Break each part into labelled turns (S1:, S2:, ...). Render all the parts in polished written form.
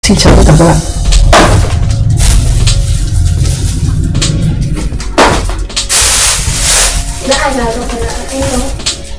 S1: Xin chào tất cả các bạn.
S2: Đã ai vào rồi là em đâu?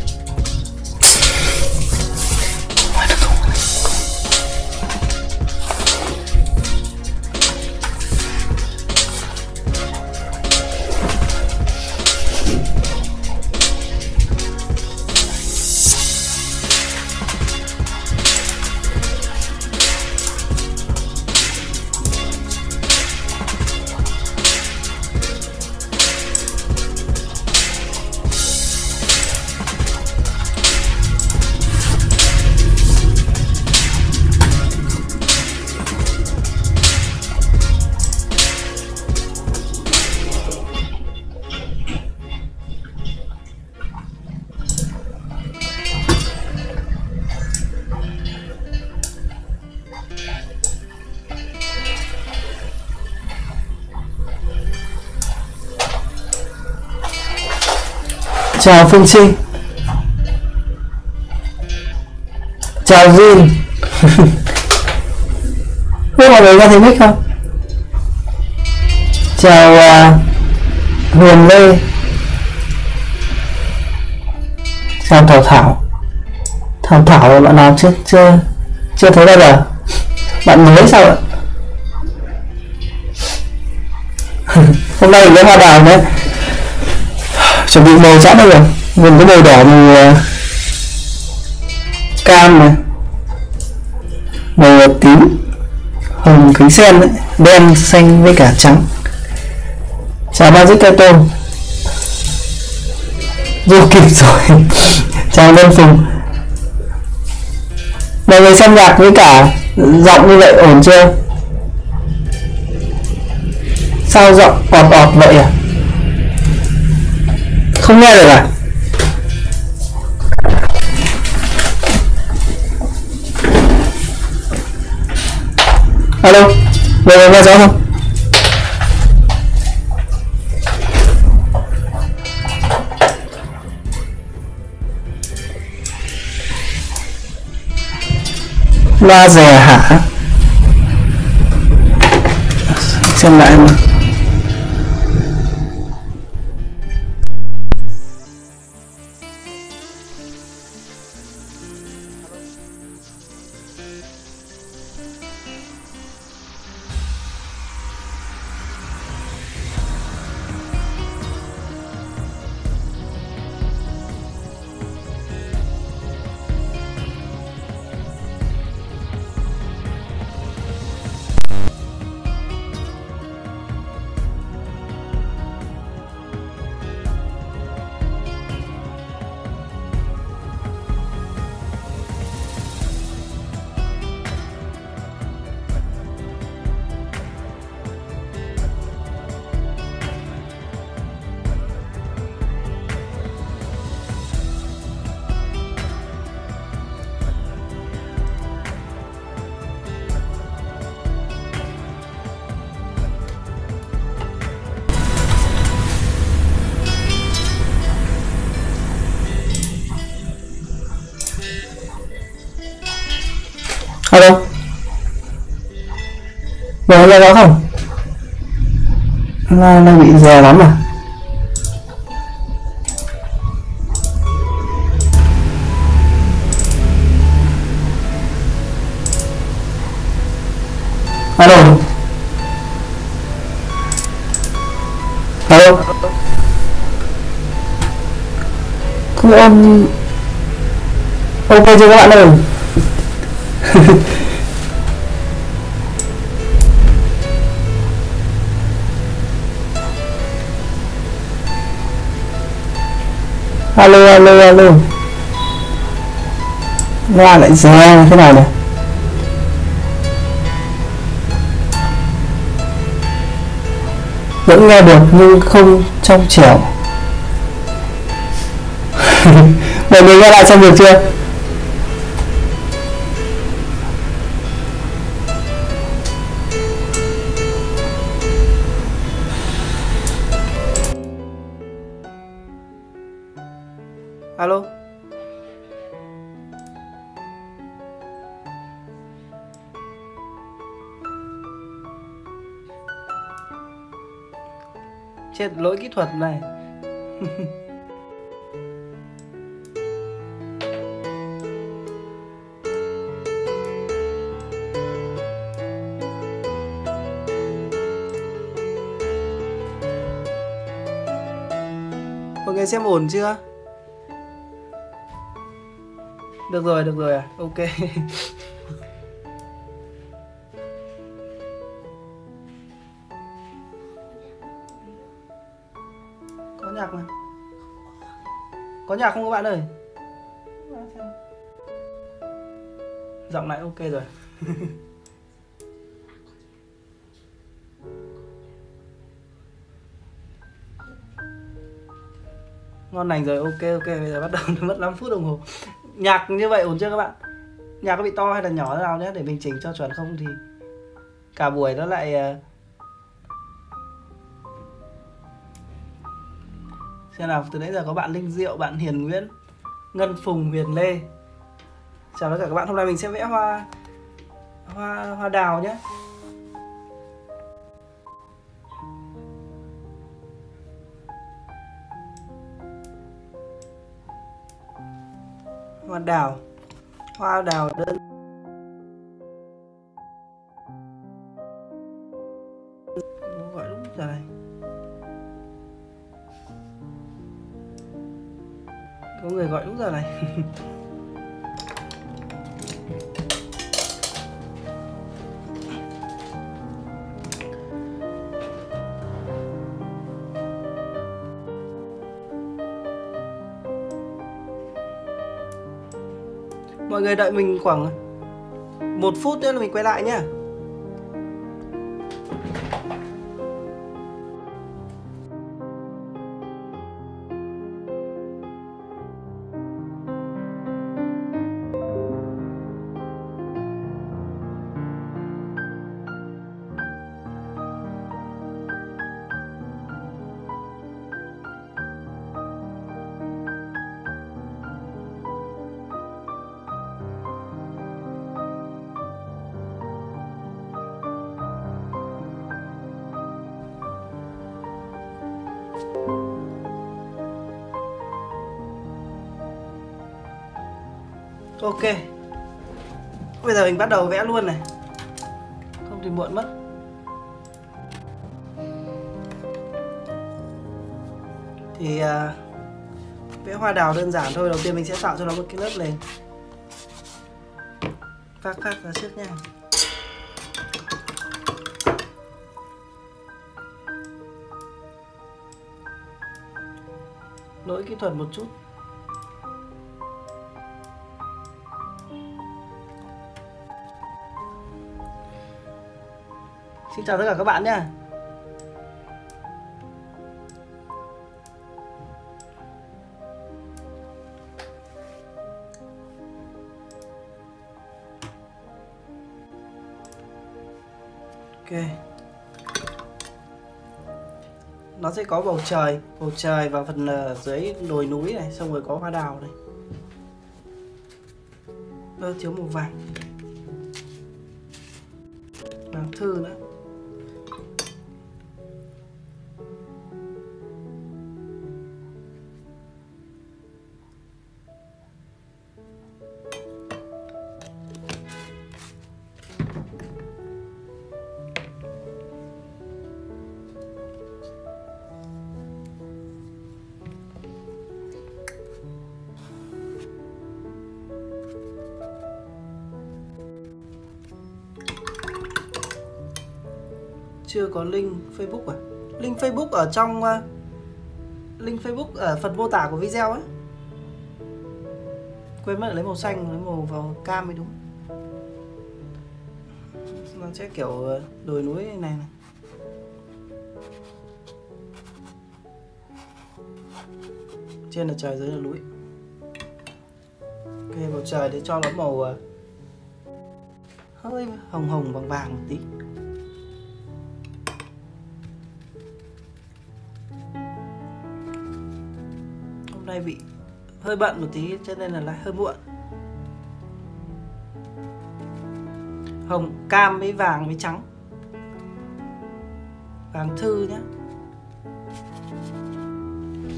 S1: Chào Phương Trinh. Chào Jin. Không mọi người nghe thấy mic không? Chào Huyền Lê. Chào Thảo Thảo. Thảo là bạn nào chưa thấy bao giờ? Bạn mới sao ạ? Hôm nay có hoa đào nữa. Chuẩn bị màu sẵn rồi, mình có màu đỏ, màu cam này, màu tím, hồng cánh sen đấy, đen, xanh với cả trắng. Chào Magic Carton. Vô kịp rồi. Chào Lân Phùng. Mọi người xem nhạc với cả giọng như vậy ổn chưa? Sao giọng ọt vậy à? Không nghe được à? Alo, mọi người nghe rõ không? Loa rè hả? Xem lại mà. Alo, vừa nghe rõ không? Nó bị dè lắm à? Alo, alo, không ok chưa các bạn ơi? Alo, loa lại rè thế nào này? Vẫn nghe được nhưng không trong trẻo. Mọi người nghe lại xem được chưa? Alo. Chết, lỗi kỹ thuật này. Mọi người xem ổn chưa? Được rồi à? Ok. Có nhạc mà. Có nhạc không các bạn ơi? Giọng này ok rồi. Ngon lành rồi, ok. Bây giờ bắt đầu mất 5 phút đồng hồ. Nhạc như vậy ổn chưa các bạn? Nhạc có bị to hay là nhỏ thế nào nhé, để mình chỉnh cho chuẩn, không thì cả buổi nó lại. Xem nào, từ nãy giờ có bạn Linh Diệu, bạn Hiền Nguyễn, Ngân Phùng, Huyền Lê. Chào tất cả các bạn. Hôm nay mình sẽ vẽ hoa đào nhé. Hoa đào đơn gọi đúng giờ này. Có người gọi đúng giờ này. Mọi người đợi mình khoảng 1 phút nữa là mình quay lại nhé. Ok. Bây giờ mình bắt đầu vẽ luôn này. Không thì muộn mất. Thì vẽ hoa đào đơn giản thôi. Đầu tiên mình sẽ tạo cho nó một cái lớp nền. Phác ra trước nha. Lỗi kỹ thuật một chút. Xin chào tất cả các bạn nhé. Ok. Nó sẽ có bầu trời và phần dưới đồi núi này, xong rồi có hoa đào này. Nó thiếu màu vàng thư nữa. Chưa có link Facebook à? Link Facebook ở trong link Facebook ở phần mô tả của video ấy. Quên mất lấy màu xanh, lấy màu vào cam mới đúng. Nó sẽ kiểu đồi núi này. Trên là trời, dưới là núi. Ok, bầu trời để cho nó màu hơi hồng hồng vàng vàng một tí. Hôm nay bị hơi bận một tí cho nên là lại hơi muộn. Hồng cam với vàng với trắng. Vàng thư nhé.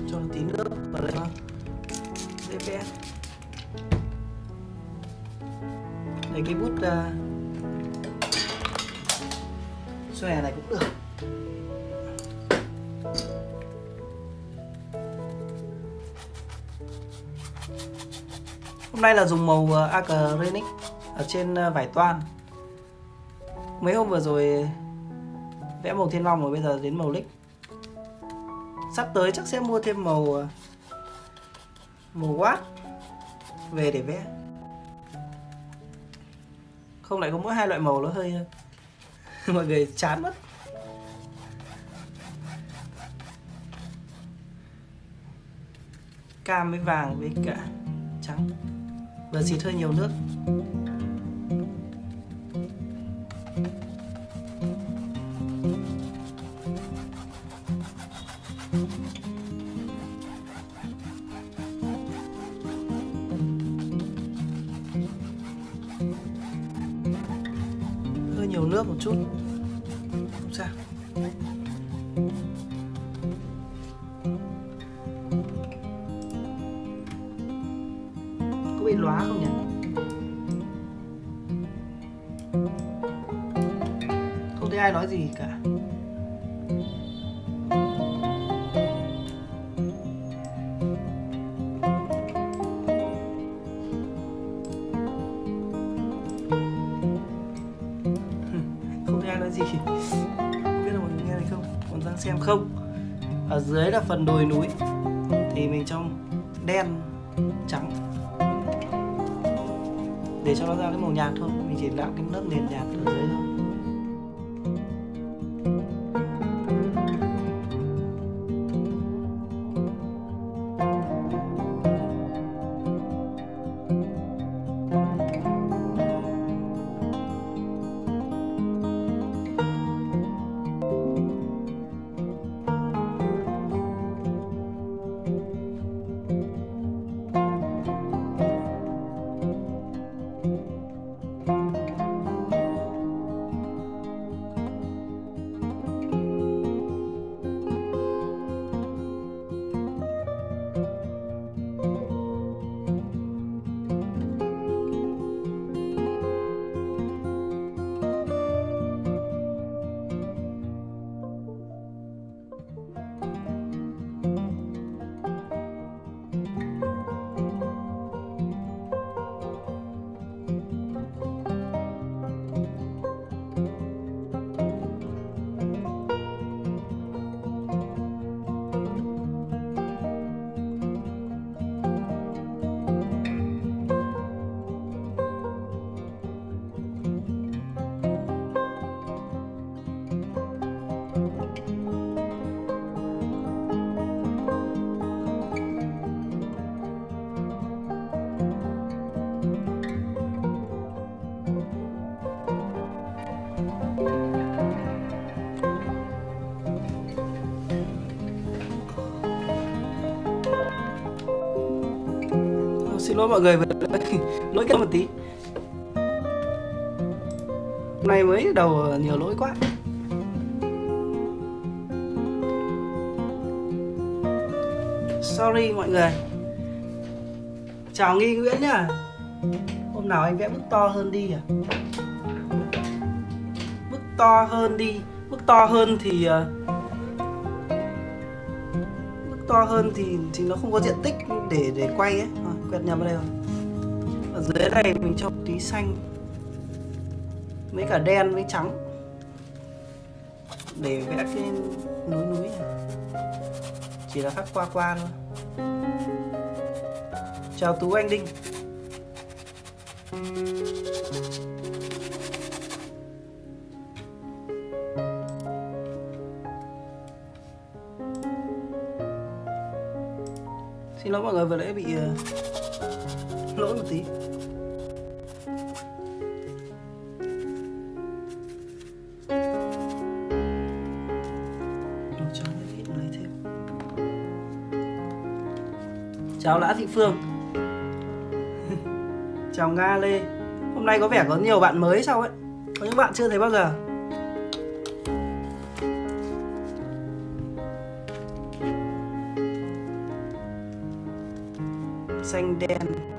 S1: cho tí nước vào đây dễ vẽ. Lấy cái bút xòe này cũng được. Hôm nay là dùng màu acrylic ở trên vải toan. Mấy hôm vừa rồi vẽ màu thiên long rồi, bây giờ đến màu lích. Sắp tới chắc sẽ mua thêm màu watt về để vẽ. Không lại có mỗi hai loại màu nó hơi mọi người chán mất. Cam với vàng với cả trắng. Vừa xịt hơi nhiều nước. Hơi nhiều nước một chút. Không sao. Có bị lóa không nhỉ? Không thấy ai nói gì cả. Không thấy ai nói gì. Không biết là mọi người nghe thấy không? Còn đang xem không? Ở dưới là phần đồi núi thì mình trong đen trắng để cho nó ra cái màu nhạt thôi. Mình chỉ làm cái lớp nền nhạt ở dưới thôi. Xin lỗi mọi người với lỗi kết một tí. Hôm nay mới đầu nhiều lỗi quá. Sorry mọi người. Chào Nghi Nguyễn nhá. Hôm nào anh vẽ bức to hơn đi à? Bức to hơn đi. Bức to hơn thì thì nó không có diện tích để quay ấy. Quẹt nhầm ở đây rồi. Ở dưới này mình cho tí xanh mấy cả đen với trắng để vẽ cái núi này. Chỉ là khắc qua thôi. Chào Tú Anh Đinh. Xin lỗi mọi người vừa nãy bị lỗi một tí. Lấy thêm. Chào Lã Thị Phương. Chào Nga Lê. Hôm nay có vẻ có nhiều bạn mới sao ấy. Có những bạn chưa thấy bao giờ. xanh đen.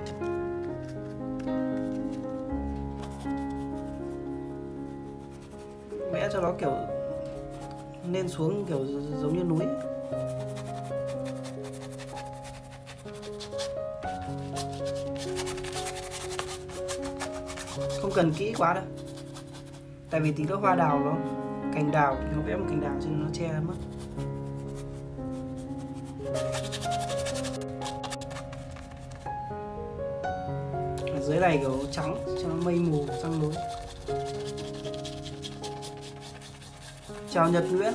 S1: Vẽ cho nó kiểu lên xuống kiểu giống như núi. Không cần kỹ quá đâu, tại vì tí nữa hoa đào nó cành đào thì nó vẽ một cành đào cho nên nó che mất. Ở dưới này kiểu trắng cho nó mây mù răng lối. Chào Nhật Nguyễn.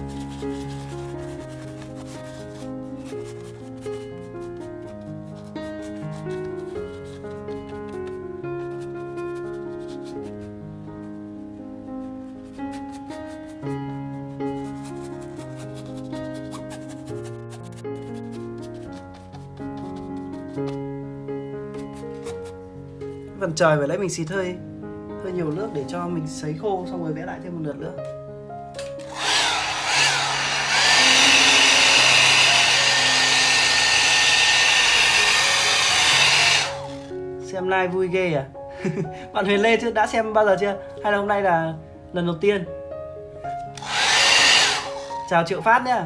S1: Phần trời phải lấy mình xịt hơi nhiều nước để cho mình sấy khô, xong rồi vẽ lại thêm một lượt nữa. Xem live vui ghê à? Bạn Huyền Lê đã xem bao giờ chưa? Hay là hôm nay là lần đầu tiên? Chào Triệu Phát nhá.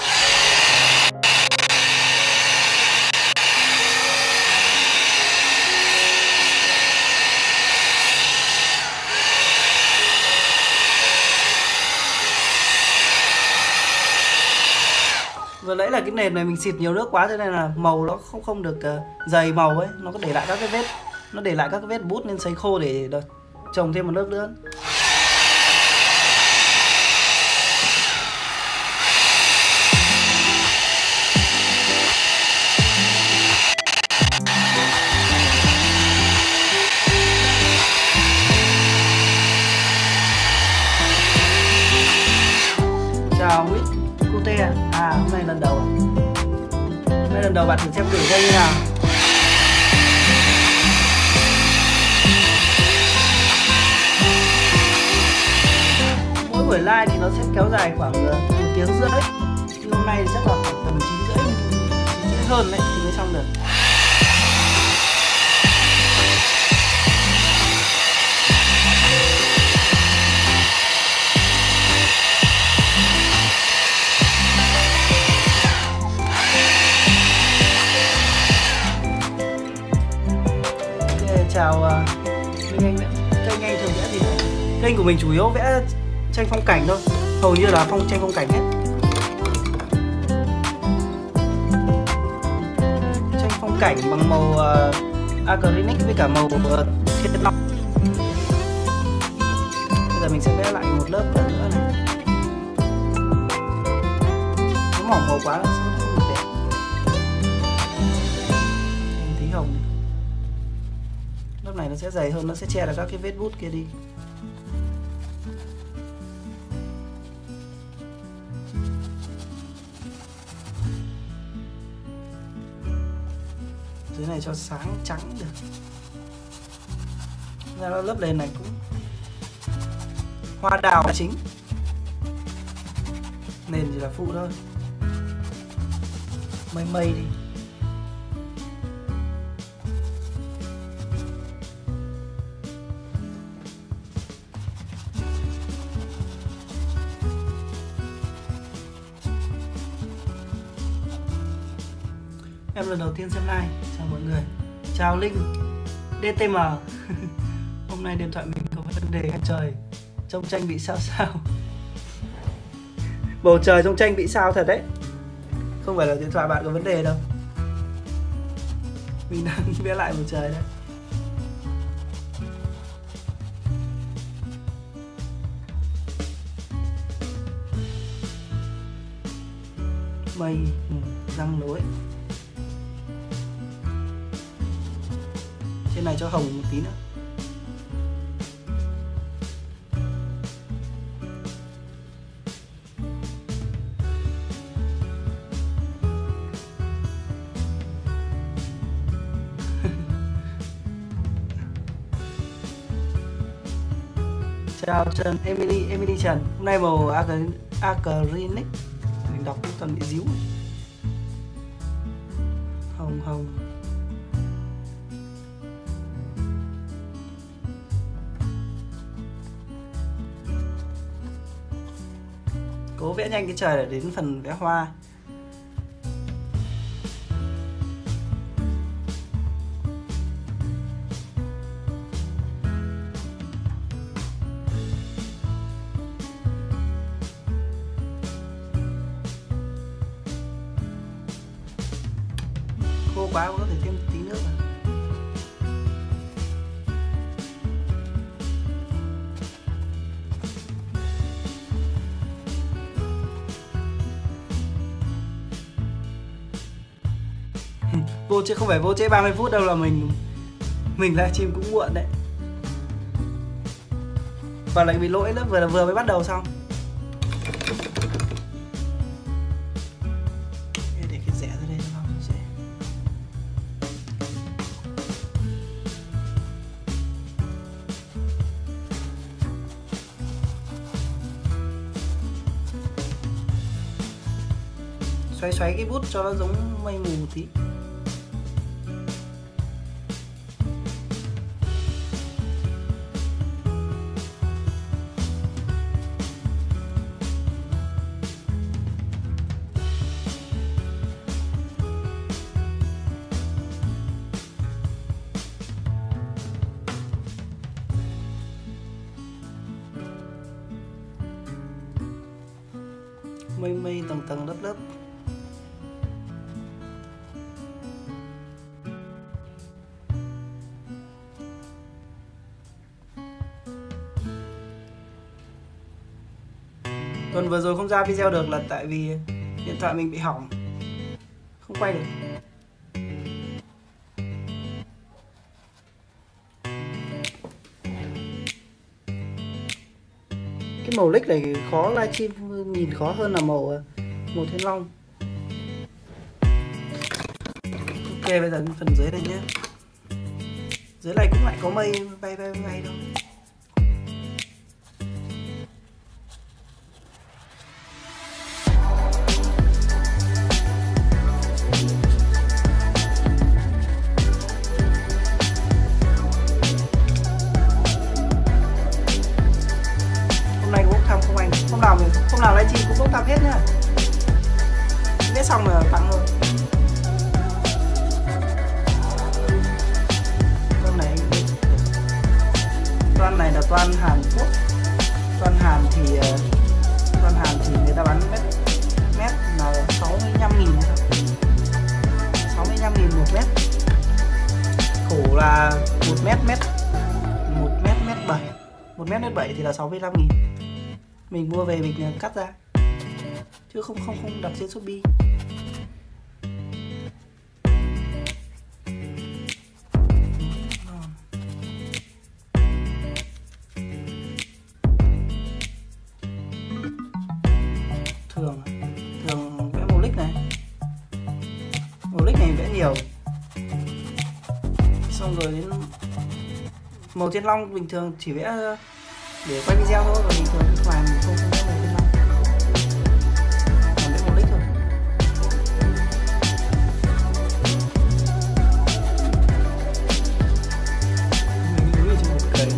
S1: Vừa nãy là cái nền này mình xịt nhiều nước quá cho nên là màu nó không được dày màu ấy, nó có để lại các cái vết, nó để lại các cái vết bút nên sấy khô để trồng thêm một lớp nữa. Chào Nguyễn Cute à? À hôm nay lần đầu à? Hôm nay lần đầu bạn thử xem thử xem như nào. Mỗi buổi live thì nó sẽ kéo dài khoảng 1 tiếng rưỡi. Nhưng hôm nay thì chắc là khoảng tầm 9 rưỡi hơn đấy thì mới xong được. Chào Minh Anh Nguyễn. Kênh anh thường vẽ gì vậy? Kênh của mình chủ yếu vẽ tranh phong cảnh thôi, hầu như là tranh phong cảnh hết. Tranh phong cảnh bằng màu acrylic với cả màu thiên long. Bây giờ mình sẽ vẽ lại một lớp nữa này. Nó mỏng màu quá nó sẽ không được đẹp. Em tí hồng này. Lớp này nó sẽ dày hơn, nó sẽ che được các cái vết bút kia đi. Dưới này cho sáng trắng được. Ra lớp nền này cũng hoa đào là chính, nền chỉ là phụ thôi. Mây đi. Em lần đầu tiên xem live. Chào mọi người. Chào Linh DTM. Hôm nay điện thoại mình có vấn đề hay trời trong tranh bị sao. Bầu trời trong tranh bị sao thật đấy, không phải là điện thoại bạn có vấn đề đâu. Mình đang vẽ lại bầu trời đấy. Mây răng lối. Trên này cho hồng một tí nữa. Chào Trần Emily Trần. Hôm nay màu acrylic mình đọc toàn bị díu. Hồng. Cố vẽ nhanh cái trời để đến phần vẽ hoa. Khô quá có thể thêm tí nước vào. Vô chế không phải vô chế 30 phút đâu là mình livestream cũng muộn đấy. Và lại bị lỗi nữa, vừa mới bắt đầu xong. Để cái rẽ ra đây cho nó dễ. Xoáy cái bút cho nó giống mây mù một tí. Mây tầng lớp. Tuần vừa rồi không ra video được là tại vì điện thoại mình bị hỏng, không quay được. Cái màu lích này khó livestream, nhìn khó hơn là màu thiên long. Ok, bây giờ phần dưới đây nhé. Dưới này cũng lại có mây bay đâu. Hôm nào livestream cũng bốc thăm hết nhá. Vẽ xong là tặng rồi. Toan này là toan Hàn Quốc. Toan Hàn thì người ta bán mét là 65.000 65.000 một mét. Khổ là 1 mét 7 thì là 65.000. Mình mua về mình cắt ra chứ không đặt trên Shopee. Thường vẽ màu lích này vẽ nhiều, xong rồi đến màu thiên long bình thường chỉ vẽ để quay video thôi, và bình thường làm không vẽ màu thiên long, còn vẽ màu lích thôi. Mình nghĩ cho một cái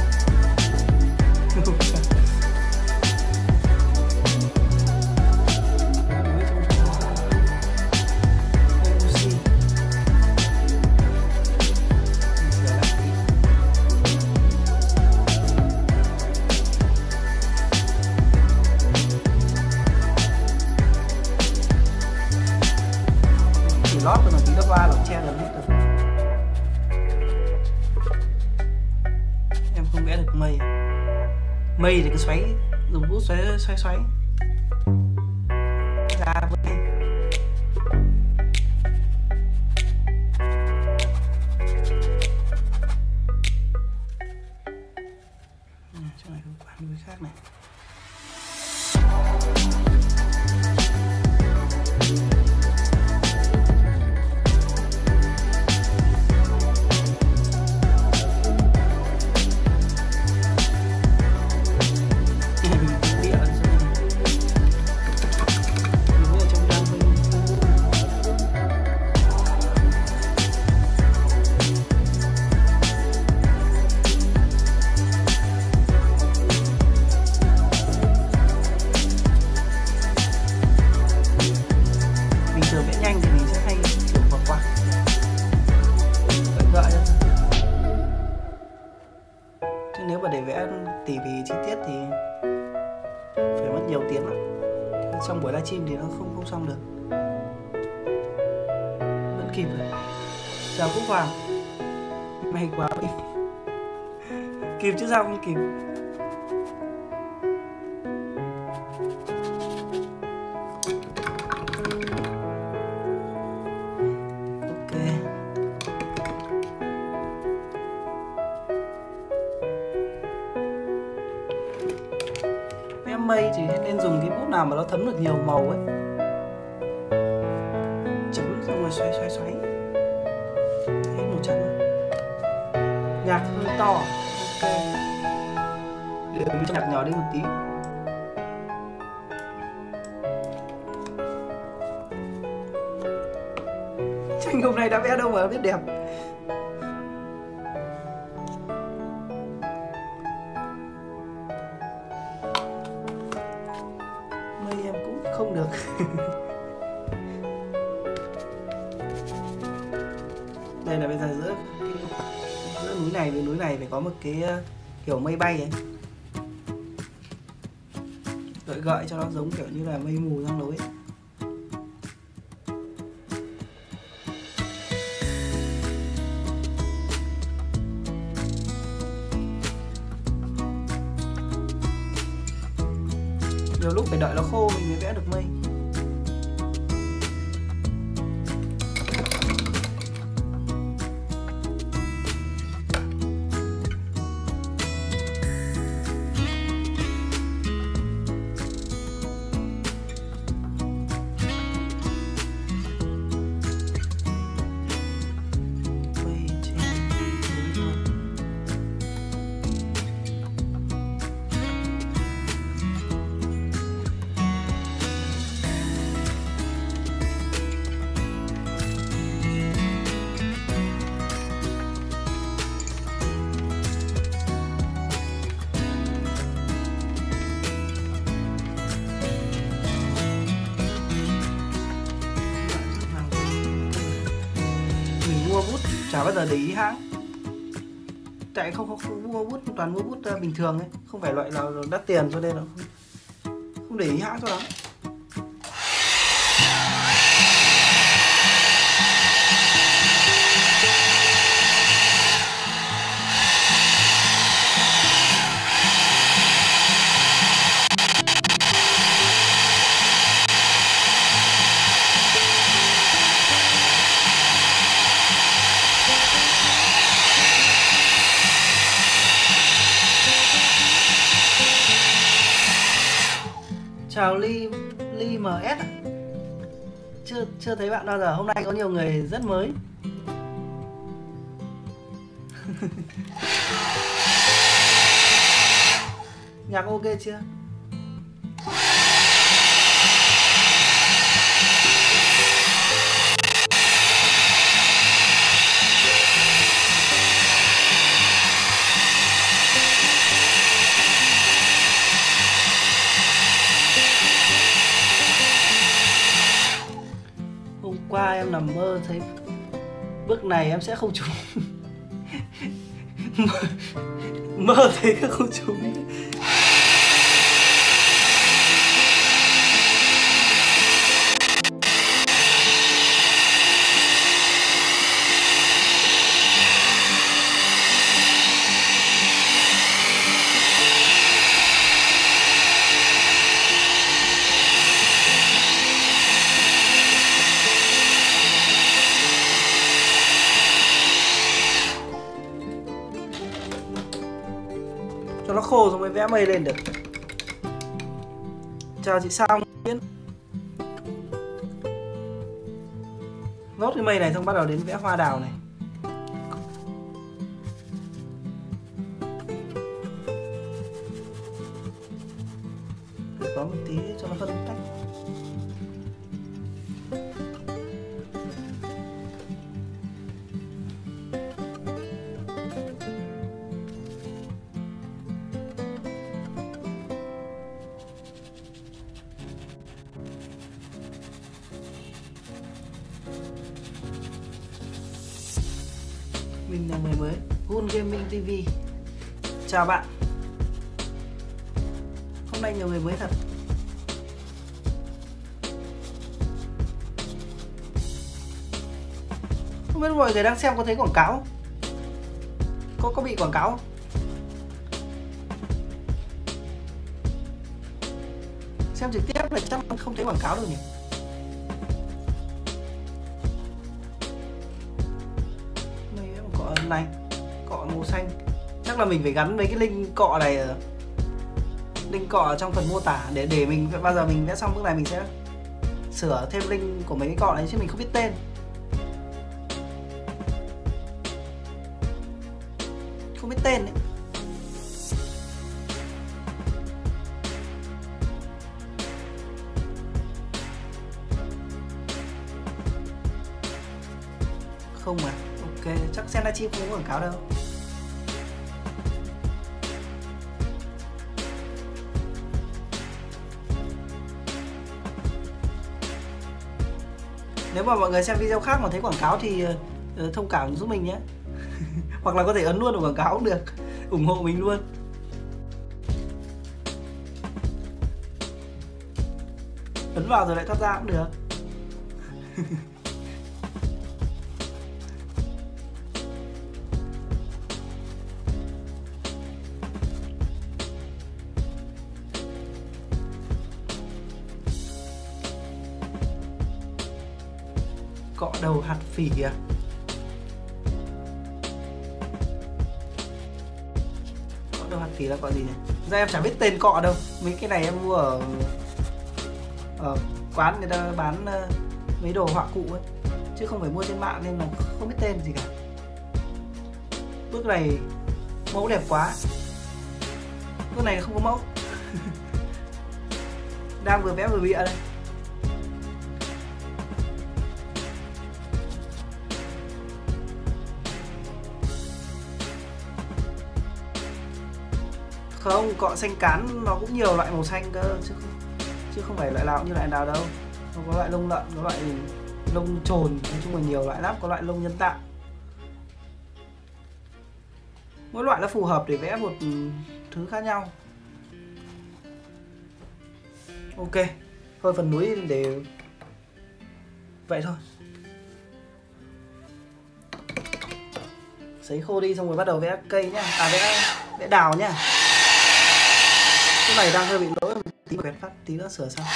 S1: lót rồi, tí qua là che gần hết rồi. Em không vẽ được mây thì cứ xoáy, dùng bút xoáy ra với em. Chỗ này có quả núi khác này. phải mất nhiều tiếng lắm. Trong buổi livestream thì nó không xong được. Vẫn kịp rồi. Chào Quốc Hoàng. May quá. Kịp chứ sao không kịp. Mây thì nên dùng cái bút nào mà nó thấm được nhiều màu ấy, chấm xong rồi xoay hết màu trắng rồi. Nhạc hơi to, ok, để cho nhạc nhỏ đi một tí. Tranh hôm nay đã vẽ đâu mà biết đẹp. Không được. Đây là bây giờ giữa núi này với núi này phải có một cái kiểu mây bay ấy, gợi cho nó giống kiểu như là mây mù giăng lối ấy. Nhiều lúc phải đợi nó khô mình mới vẽ được mây. Mua bút chả bao giờ để ý hãng, tại không mua bút, toàn mua bút bình thường ấy, không phải loại nào đắt tiền, cho nên là không để ý hãng cho lắm. Chào Ly MS ạ. Chưa thấy bạn bao giờ. Hôm nay có nhiều người rất mới. Nhạc ok chưa? Qua em nằm mơ thấy bước này em sẽ không trúng. Mơ thấy không trúng. Cho nó khô rồi mới vẽ mây lên được. Chào chị Sao Nguyễn. Nốt cái mây này xong bắt đầu đến vẽ hoa đào này. Có một tí cho nó phân tách. Mình là người mới, Gun Gaming TV. Chào bạn. Hôm nay nhiều người mới thật. Không biết mọi người đang xem có thấy quảng cáo không? Có bị quảng cáo không? Xem trực tiếp là chắc không thấy quảng cáo đâu nhỉ? Đây cọ này, cọ màu xanh. Chắc là mình phải gắn mấy cái link cọ này, link cọ trong phần mô tả để mình bao giờ mình vẽ xong bước này mình sẽ sửa thêm link của mấy cái cọ này, chứ mình không biết tên. Không biết tên đấy. Không à? Ok, chắc Senachim không có quảng cáo đâu. Nếu mà mọi người xem video khác mà thấy quảng cáo thì thông cảm giúp mình nhé. Hoặc là có thể ấn luôn vào quảng cáo cũng được, ủng hộ mình luôn. Ấn vào rồi lại thoát ra cũng được. Cọ đầu hạt phỉ à? Cọ đầu hạt phỉ là cọ gì nhỉ? Ra em chả biết tên cọ đâu. Mấy cái này em mua ở quán người ta bán mấy đồ họa cụ ấy, chứ không phải mua trên mạng nên là không biết tên gì cả. Bước này mẫu đẹp quá. Bước này không có mẫu. Đang vừa vẽ vừa bịa đây. Không, cọ xanh cán nó cũng nhiều loại màu xanh cơ, chứ không phải loại nào cũng như loại nào đâu. Nó có loại lông lợn, có loại lông trồn, nói chung là nhiều loại lắm, có loại lông nhân tạo. Mỗi loại nó phù hợp để vẽ một thứ khác nhau. Ok, thôi phần núi để vậy thôi. Sấy khô đi xong rồi bắt đầu vẽ cây nhá, vẽ đào nhá. Cái này đang hơi bị lỗi một tí, quẹt phát tí nữa sửa xong.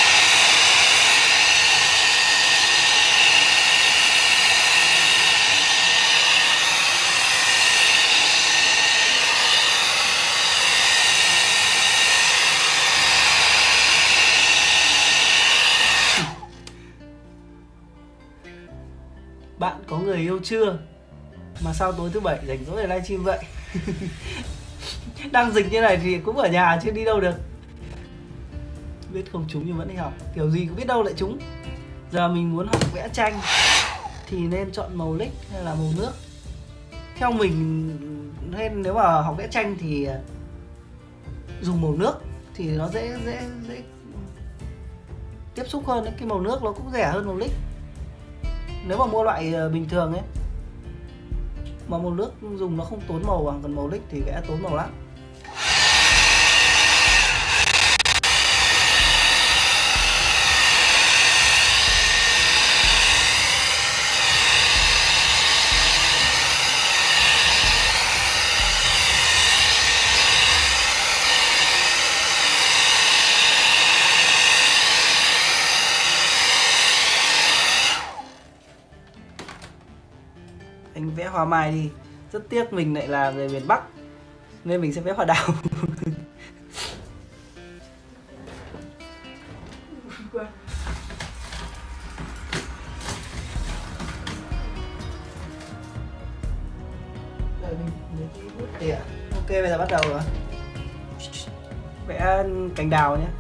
S1: Bạn có người yêu chưa? Mà sao tối thứ bảy rảnh rỗi để livestream vậy? Đang dịch như này thì cũng ở nhà chứ đi đâu được. Biết không trúng nhưng vẫn đi học. Kiểu gì cũng biết đâu lại trúng. Giờ mình muốn học vẽ tranh thì nên chọn màu lích hay là màu nước? Theo mình, nên nếu mà học vẽ tranh thì dùng màu nước thì nó dễ tiếp xúc hơn đấy. Cái màu nước nó cũng rẻ hơn màu lích. Nếu mà mua loại bình thường ấy mà màu nước dùng nó không tốn màu bằng, còn màu lích thì vẽ tốn màu lắm. Anh vẽ hoa mai đi. Rất tiếc mình lại là người miền Bắc nên mình sẽ vẽ hoa đào. Ok, bây giờ bắt đầu rồi. Vẽ cành đào nhé.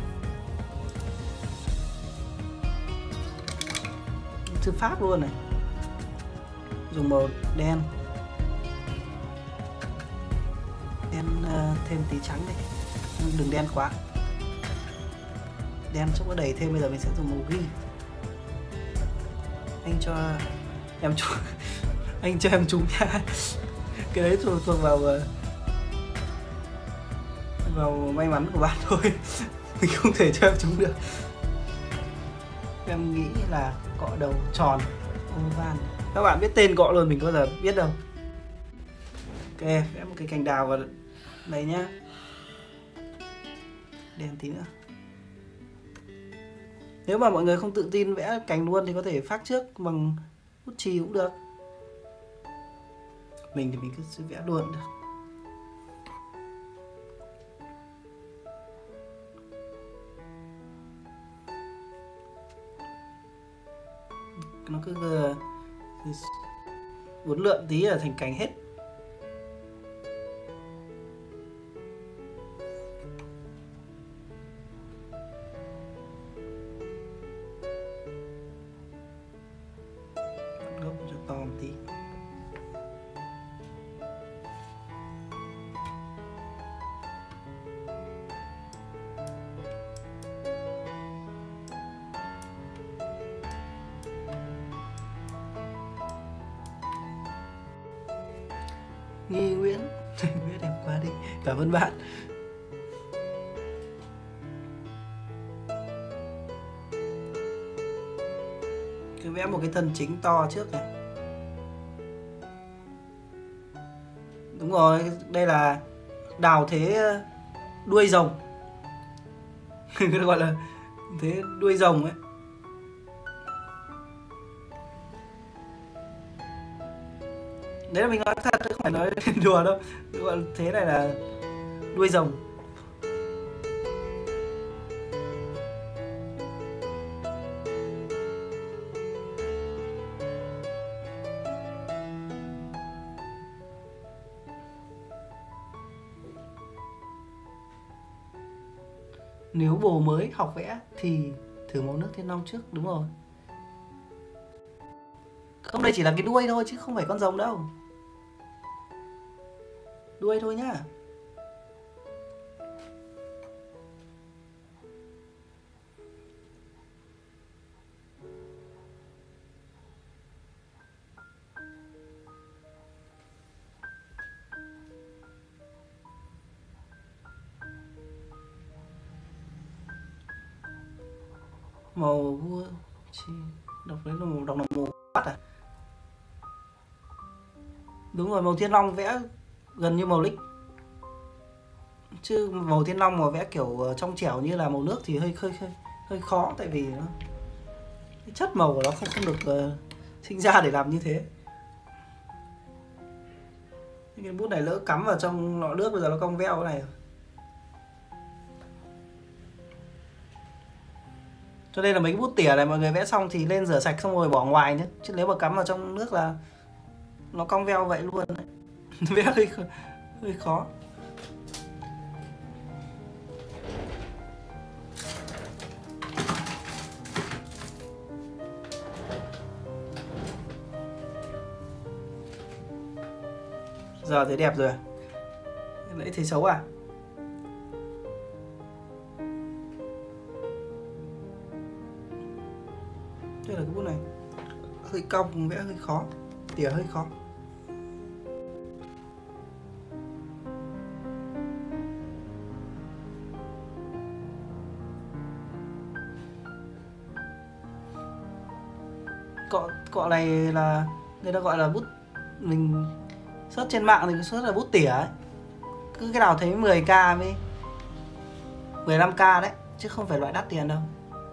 S1: Thư pháp luôn này. Dùng màu đen, thêm tí trắng đây, đừng đen quá, đen cho có đầy thêm. Bây giờ mình sẽ dùng màu ghi. Anh cho em trúng anh cho em trúng nha. Cái đấy thuộc vào vào may mắn của bạn thôi. Mình không thể cho em trúng được. Em nghĩ là cọ đầu tròn oval. Các bạn biết tên cọ luôn, mình có giờ biết đâu. Ok, vẽ một cái cành đào vào đây nhá. Đen tí nữa. Nếu mà mọi người không tự tin vẽ cành luôn thì có thể phác trước bằng bút chì cũng được. Mình thì mình cứ vẽ luôn được. Nó cứ uốn lượn tí là thành cành hết. Gốc cho to một tí. Nghi Nguyễn. Nguyễn em quá đi. Cảm ơn bạn. Cứ vẽ một cái thân chính to trước này. Đúng rồi, đây là đào thế đuôi rồng. Người ta gọi là thế đuôi rồng ấy. Đấy là mình nói thật, không phải nói đùa đâu. Gọi là thế này là đuôi rồng. Nếu bồ mới học vẽ thì thử màu nước Thiên Long trước, đúng rồi. Không, đây chỉ là cái đuôi thôi chứ không phải con rồng đâu. Đuôi thôi nhá. Màu vua chi đọc đấy là màu bắt à? Đúng rồi, màu Thiên Long vẽ gần như màu lích. Chứ màu Thiên Long mà vẽ kiểu trong trẻo như là màu nước thì hơi khó, tại vì nó, cái chất màu của nó không được sinh ra để làm như thế. Cái bút này lỡ cắm vào trong lọ nước, bây giờ nó cong veo cái này. Cho nên là mấy cái bút tỉa này mọi người vẽ xong thì lên rửa sạch xong rồi bỏ ngoài nhé. Chứ nếu mà cắm vào trong nước là nó cong veo vậy luôn đấy. Vẽ hơi khó. Giờ thấy đẹp rồi. Nãy thấy xấu à? Đây là cái bút này hơi cong, vẽ hơi khó, tỉa hơi khó. Cọ này là người ta gọi là bút, mình search trên mạng thì search là bút tỉa ấy. Cứ cái nào thấy 10k với 15k đấy, chứ không phải loại đắt tiền đâu.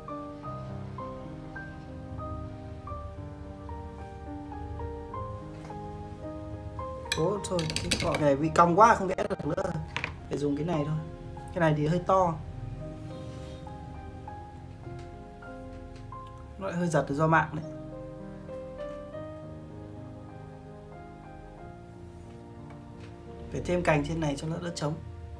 S1: Ố thôi, cái cọ này bị cong quá không vẽ được nữa, phải dùng cái này thôi. Cái này thì hơi to, nó lại hơi giật do mạng đấy. Phải thêm cành trên này cho nó đỡ trống.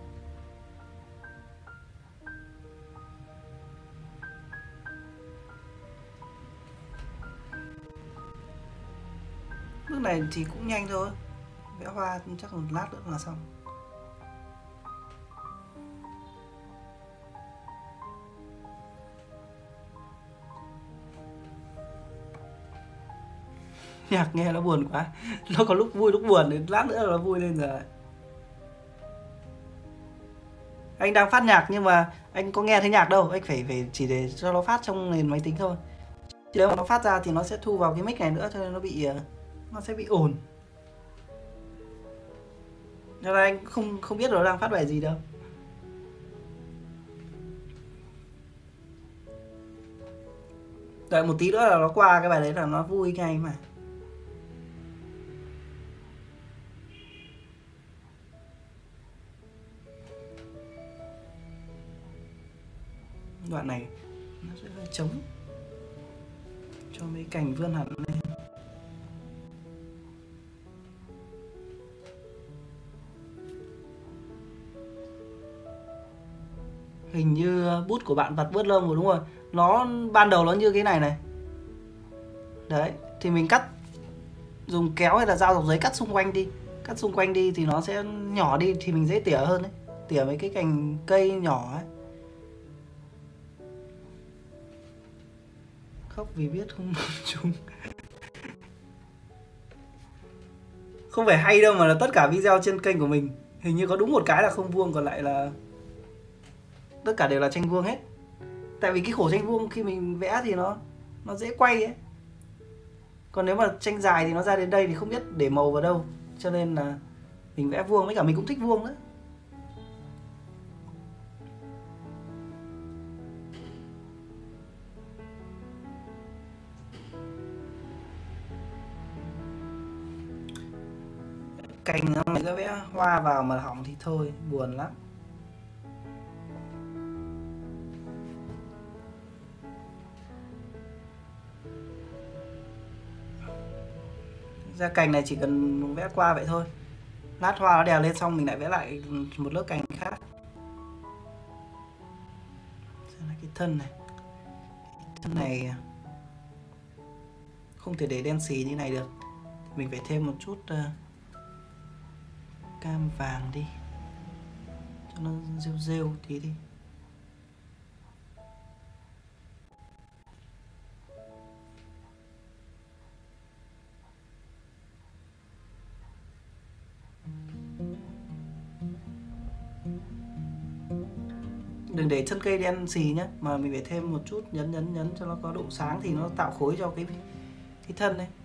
S1: Bước này thì cũng nhanh thôi, vẽ hoa chắc một lát nữa là xong. Nhạc nghe nó buồn quá, nó có lúc vui lúc buồn, đến lát nữa là nó vui lên rồi. Anh đang phát nhạc nhưng mà anh có nghe thấy nhạc đâu, anh phải chỉ để cho nó phát trong nền máy tính thôi. Chứ nếu mà nó phát ra thì nó sẽ thu vào cái mic này nữa, cho nên nó sẽ bị ồn. Cho nên anh không biết nó đang phát bài gì đâu. Đợi một tí nữa là nó qua cái bài đấy là nó vui ngay mà. Đoạn này nó sẽ hơi trống, cho mấy cành vươn hẳn lên. Hình như bút của bạn vặt bớt lông rồi, đúng rồi. Nó ban đầu nó như cái này này. Đấy, thì mình cắt dùng kéo hay là dao dọc giấy cắt xung quanh đi. Cắt xung quanh đi thì nó sẽ nhỏ đi, thì mình dễ tỉa hơn đấy. Tỉa mấy cái cành cây nhỏ ấy. Khóc vì biết không chúng. Không phải hay đâu mà là tất cả video trên kênh của mình hình như có đúng một cái là không vuông, còn lại là tất cả đều là tranh vuông hết. Tại vì cái khổ tranh vuông khi mình vẽ thì nó dễ quay ấy. Còn nếu mà tranh dài thì nó ra đến đây thì không biết để màu vào đâu. Cho nên là mình vẽ vuông, với cả mình cũng thích vuông nữa. Cành mình ra vẽ hoa vào mà hỏng thì thôi, buồn lắm. Ra cành này chỉ cần vẽ qua vậy thôi. Lát hoa nó đèo lên xong mình lại vẽ lại một lớp cành khác. Xem là cái thân này. Cái thân này không thể để đen xì như này được. Mình phải thêm một chút cam vàng đi, cho nó rêu rêu tí đi. Đừng để chân cây đen xì nhé, mà mình phải thêm một chút nhấn cho nó có độ sáng thì nó tạo khối cho cái thân này.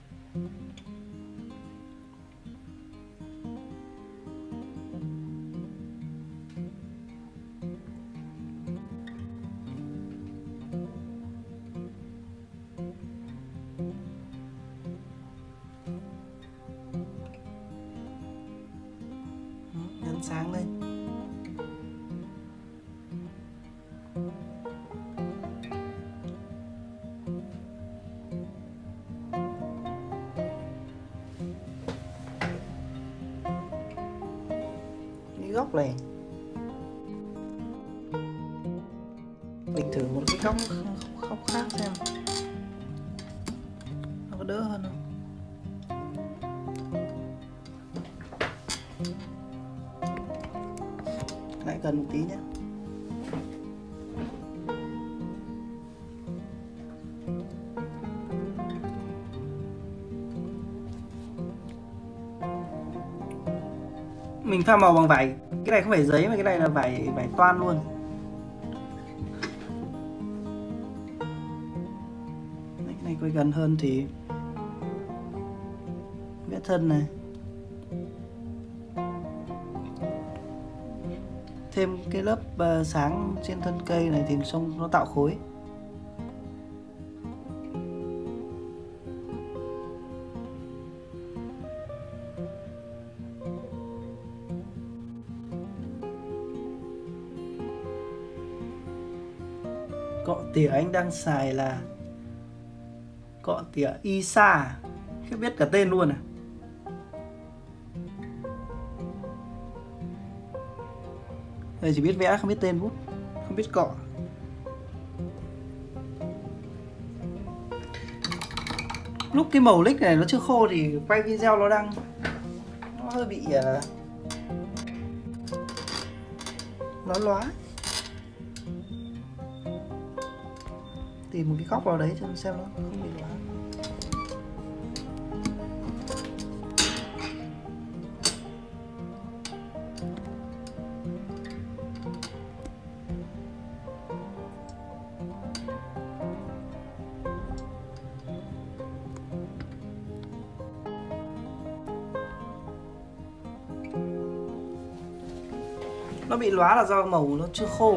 S1: Nhấn sáng lên. Góc này mình thử một cái góc khác xem nó có đỡ hơn không. Lại gần một tí nhé. Mình pha màu bằng vải, cái này không phải giấy mà cái này là vải toan luôn. Cái này quay gần hơn thì vẽ thân này, thêm cái lớp sáng trên thân cây này thì trông nó tạo khối. Cọ tỉa anh đang xài là cọ tỉa Isa, không biết cả tên luôn à. Đây chỉ biết vẽ không biết tên bút, không biết cọ. Lúc cái màu lích này nó chưa khô thì quay video nó hơi bị nó lóa. Tìm một cái góc vào đấy cho xem nó không bị lóa. Nó bị lóa là do màu nó chưa khô.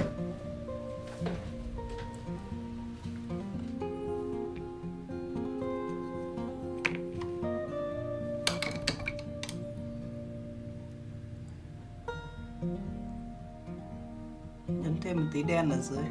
S1: Nhấn thêm một tí đen ở dưới.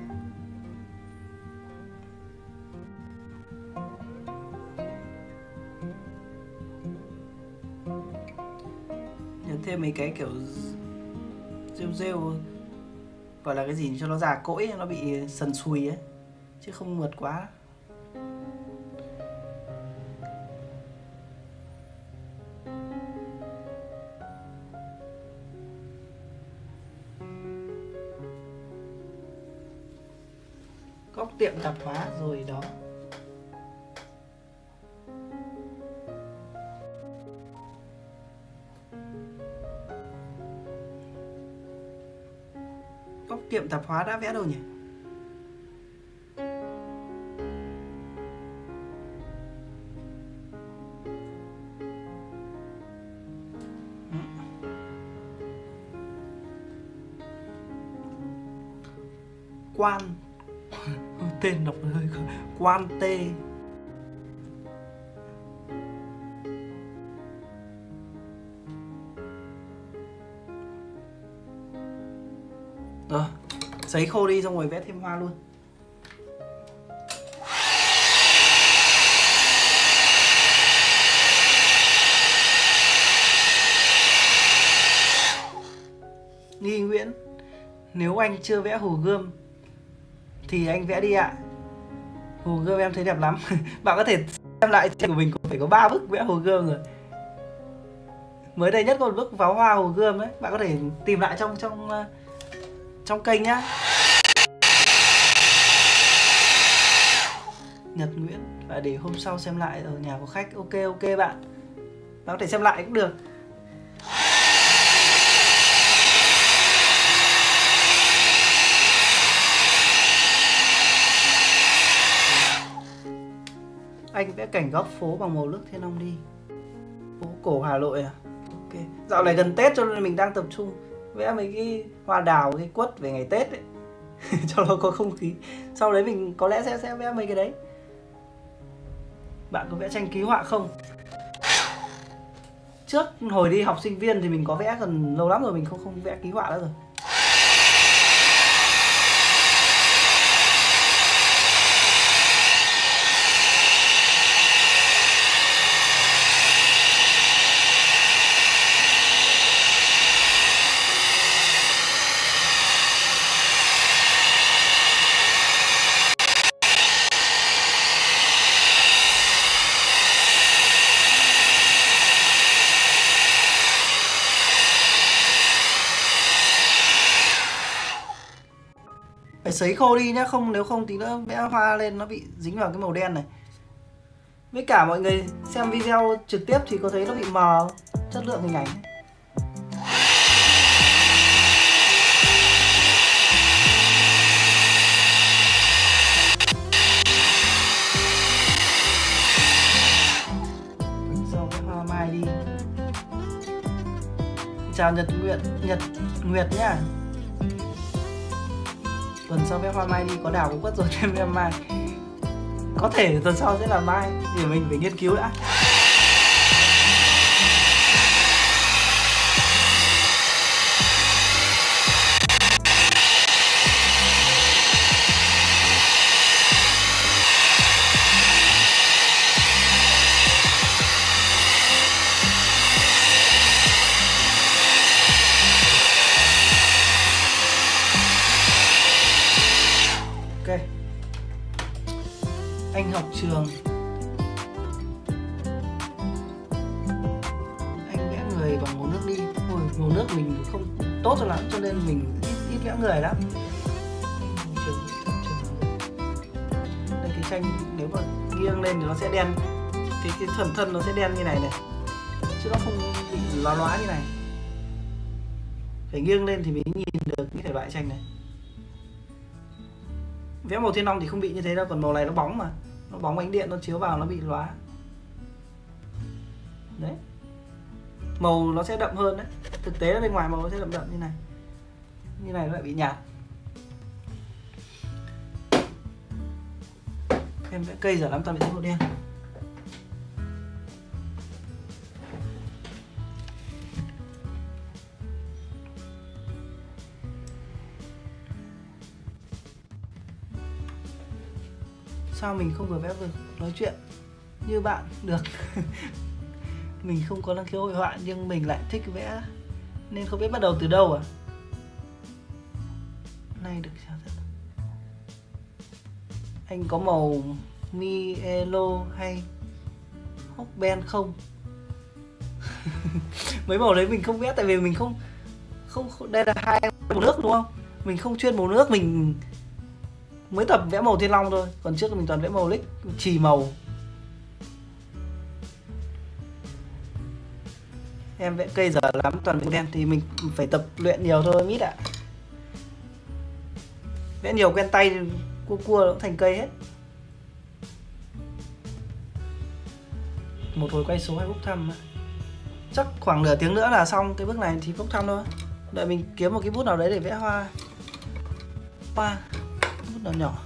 S1: Nhấn thêm mấy cái kiểu rêu rêu, gọi là cái gì cho nó già cỗi, nó bị sần sùi ấy, chứ không mượt quá. Góc tiệm tạp hóa rồi đó. Góc tiệm tạp hóa đã vẽ đâu nhỉ? Quan tên đọc hơi Quan Tê. Rồi, sấy khô đi xong rồi vẽ thêm hoa luôn. Nghi Nguyễn: nếu anh chưa vẽ hồ gươm thì anh vẽ đi ạ. Hồ gươm em thấy đẹp lắm. Bạn có thể xem lại tranh của mình, phải có 3 bức vẽ hồ gươm rồi. Mới đây nhất có một bức pháo hoa hồ gươm đấy, bạn có thể tìm lại trong kênh nhá. Nhật Nguyễn: và để hôm sau xem lại ở nhà có khách. Ok bạn có thể xem lại cũng được. Anh vẽ cảnh góc phố bằng màu nước Thiên Long đi. Phố cổ Hà Nội à? Ok. Dạo này gần Tết cho nên mình đang tập trung vẽ mấy cái hoa đào, cái quất về ngày Tết ấy. Cho nó có không khí. Sau đấy mình có lẽ sẽ vẽ mấy cái đấy. Bạn có vẽ tranh ký họa không? Trước hồi đi học sinh viên thì mình có vẽ, gần lâu lắm rồi mình không vẽ ký họa nữa rồi. Phải sấy khô đi nhá, nếu không tí nữa vẽ hoa lên nó bị dính vào cái màu đen này. Với cả mọi người xem video trực tiếp thì có thấy nó bị mờ chất lượng hình ảnh ấy. Sau vẽ hoa mai đi. Chào Nhật Nguyệt nhá. Tuần sau vẽ hoa mai đi, có đào có quất rồi thêm vẽ mai. Có thể tuần sau sẽ là mai, thì mình phải nghiên cứu đã. Ok. Anh học trường. Anh vẽ người bằng màu nước đi. Ôi, màu nước mình không tốt cho lắm cho nên mình ít vẽ người lắm. Đây cái tranh nếu mà nghiêng lên thì nó sẽ đen. Cái phần thân nó sẽ đen như này này. Chứ nó không bị lóa như này. Phải nghiêng lên thì mới nhìn được cái thể loại tranh này. Vẽ màu Thiên Long thì không bị như thế đâu, còn màu này nó bóng mà. Nó bóng ánh điện, nó chiếu vào nó bị lóa. Đấy. Màu nó sẽ đậm hơn đấy. Thực tế là bên ngoài màu nó sẽ đậm như này. như này nó lại bị nhạt. Em vẽ cây giờ lắm toàn bị giấy màu đen. Sao mình không vừa vẽ vừa nói chuyện như bạn được? Mình không có năng khiếu hội họa nhưng mình lại thích vẽ nên không biết bắt đầu từ đâu à? Này được sao thật? Anh có màu Mielo hay Hokben không? Mấy màu đấy mình không vẽ tại vì mình không đây là hai màu nước đúng không? Mình không chuyên màu nước, mình mới tập vẽ màu Thiên Long thôi, còn trước mình toàn vẽ màu lích chì màu. Em vẽ cây giờ lắm toàn vẽ đen thì mình phải tập luyện nhiều thôi mít ạ. Vẽ nhiều quen tay cua nó cũng thành cây hết. Một hồi quay số hay bốc thăm chắc khoảng nửa tiếng nữa là xong cái bước này thì bốc thăm thôi. Đợi mình kiếm một cái bút nào đấy để vẽ hoa bút nào nhỏ.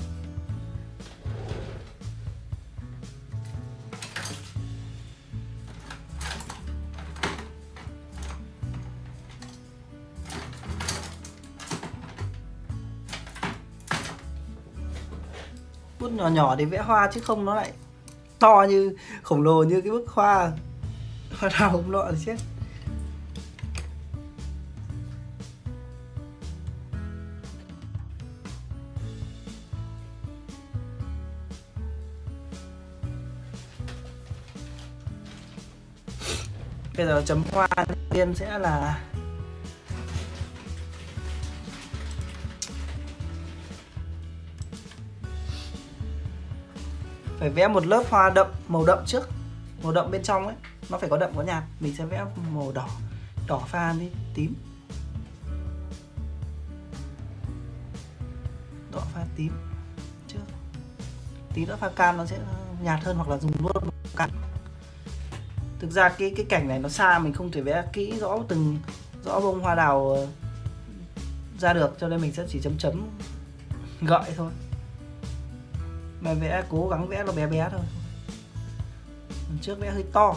S1: Bút nhỏ nhỏ để vẽ hoa chứ không nó lại to như khổng lồ như cái bức hoa đào hôm nọ thì chết. Bây giờ chấm hoa tiên sẽ là phải vẽ một lớp hoa đậm, màu đậm trước. Màu đậm bên trong ấy, nó phải có đậm có nhạt. Mình sẽ vẽ màu đỏ, đỏ pha đi tím. Đỏ pha tím trước. Tí nữa pha cam nó sẽ nhạt hơn hoặc là dùng luôn cam. Thực ra cái cảnh này nó xa, mình không thể vẽ kỹ rõ bông hoa đào ra được, cho nên mình sẽ chỉ chấm gợi thôi. Mà vẽ cố gắng vẽ nó bé bé thôi. Lần trước vẽ hơi to.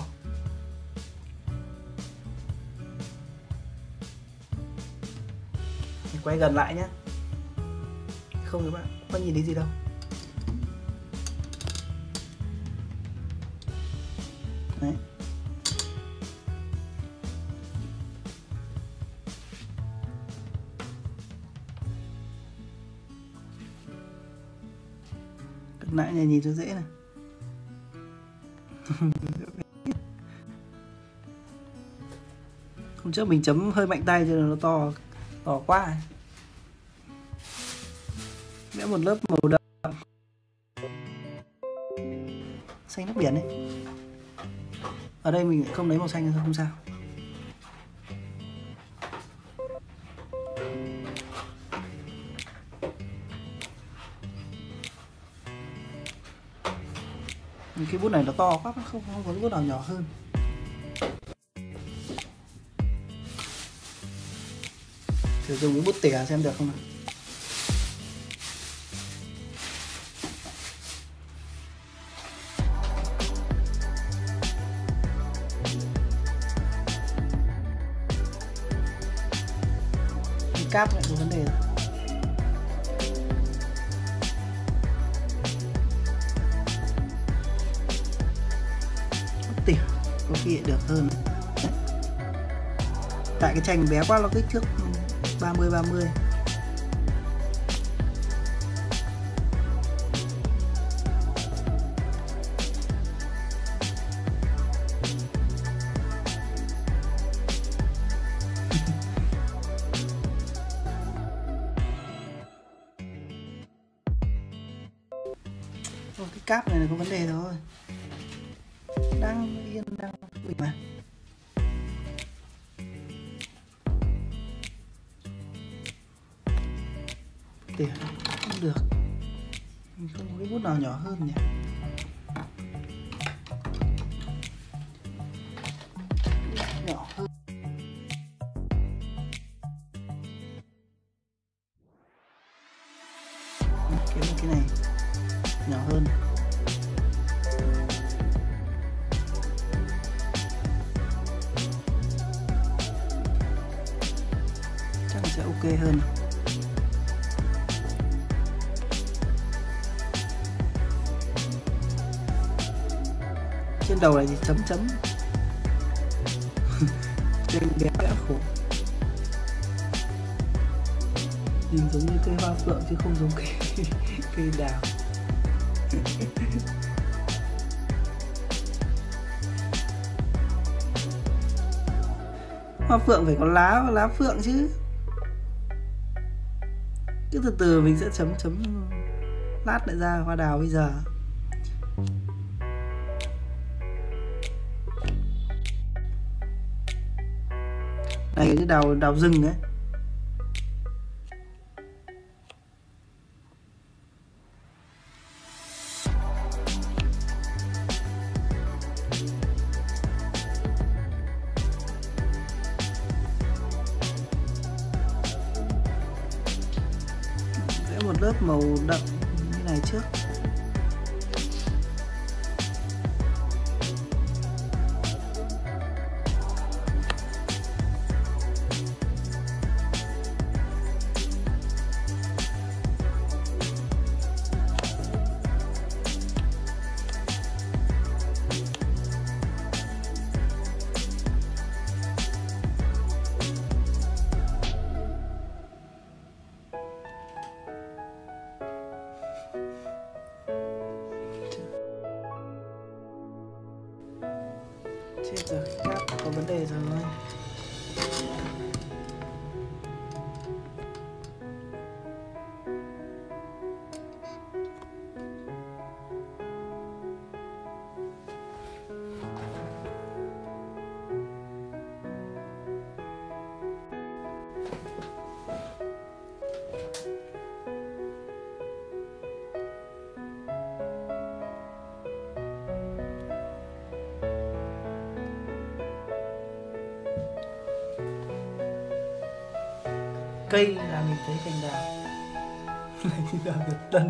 S1: Mình quay gần lại nhé. Không các bạn có nhìn thấy gì đâu. Đấy. Cận lại này nhìn cho dễ này. Hôm trước mình chấm hơi mạnh tay cho nên nó to quá. Vẽ một lớp màu đậm xanh nước biển ấy. Ở đây mình không lấy màu xanh nên không sao. Cái bút này nó to quá, không có cái bút nào nhỏ hơn. Thử dùng cái bút tỉa xem được không nào. Cái cáp lại có vấn đề rồi. Bút tỉa có khi được hơn. Tại cái tranh bé quá, nó kích thước 30-30. Cái cáp này là có vấn đề rồi. Đang yên đang bị mà. Tỉa không được. Mình không có cái bút nào nhỏ hơn nhỉ. Nhỏ hơn. cái này nhỏ hơn. Chắc là sẽ ok hơn. Trên đầu này thì chấm chấm. Trên bé vẽ khổ. Nhìn giống như cây hoa phượng chứ không giống cây đào. Hoa phượng phải có lá phượng chứ. Cứ từ từ mình sẽ chấm lát lại ra hoa đào bây giờ. Này cái đào rừng ấy. Vẽ một lớp màu đậm như này trước. Chết rồi, cáp có vấn đề rồi. Cây là mình thấy cành đào. Lấy ra Việt Tân.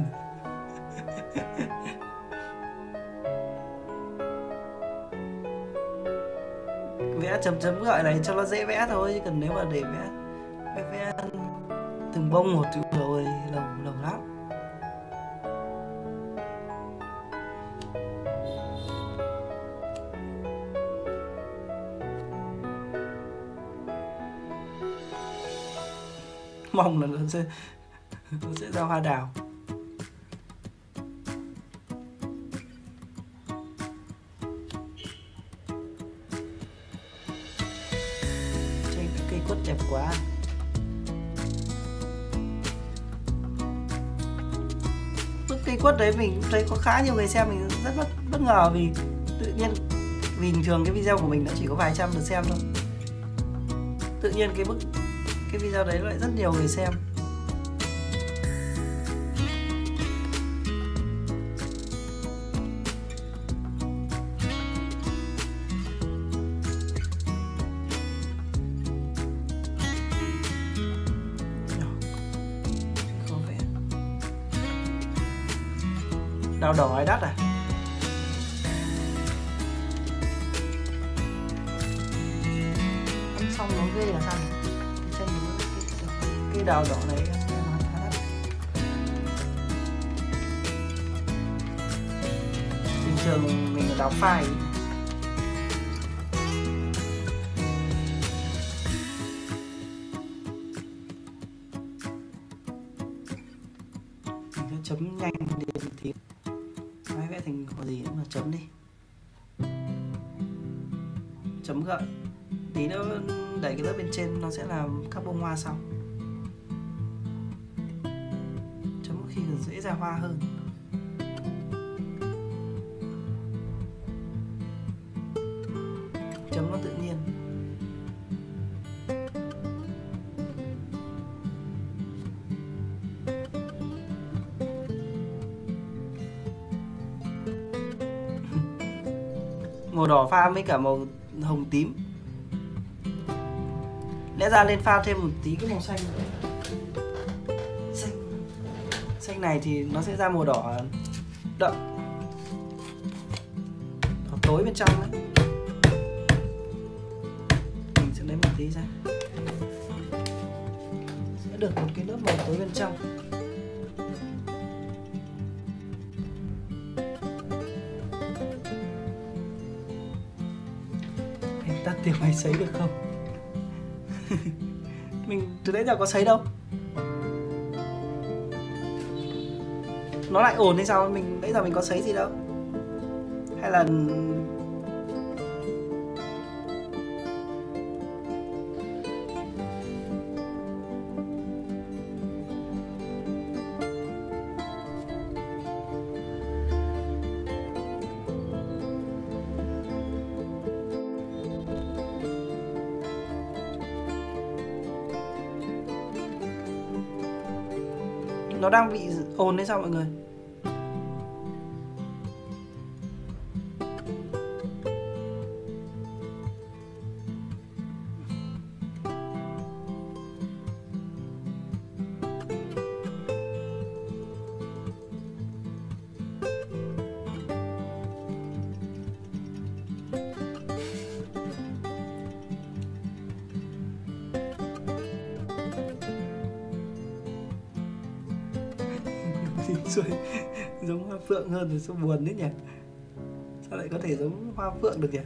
S1: Vẽ chấm gọi này cho nó dễ vẽ thôi, chứ cần nếu mà để vẽ từng bông một thì rồi lâu lắm. Mong là nó sẽ ra hoa đào. Trên cái cây quất đẹp quá. Bức cây quất đấy mình thấy có khá nhiều người xem, mình rất bất ngờ vì tự nhiên bình thường cái video của mình nó chỉ có vài trăm lượt xem thôi. Tự nhiên cái video đấy lại rất nhiều người xem. Khó vẽ. Đào đỏ hay đắt à? Ăn xong nó ghê là sao? Cái đào đỏ này em nói khá đắt. Bình thường mình đào phai. Mình sẽ chấm nhanh đi tí. Máy vẽ thành có gì nữa mà chấm đi. Chấm gợi. Tí nữa đẩy cái lớp bên trên nó sẽ làm các bông hoa sau. Chấm khi dễ ra hoa hơn. Chấm nó tự nhiên. Màu đỏ pha với cả màu hồng tím. Lẽ ra nên pha thêm một tí cái màu xanh nữa. Xanh này thì nó sẽ ra màu đỏ đậm, đỏ tối bên trong đấy. Mình sẽ lấy một tí ra, sẽ được một cái lớp màu tối bên trong. Em tắt tiếng máy sấy được không? Mình từ nãy giờ có sấy đâu. Nó lại ồn hay sao? Mình nãy giờ mình có sấy gì đâu. Hay là nó đang bị ồn hay sao mọi người? Giống hoa phượng hơn thì sao buồn đấy nhỉ? Sao lại có thể giống hoa phượng được nhỉ?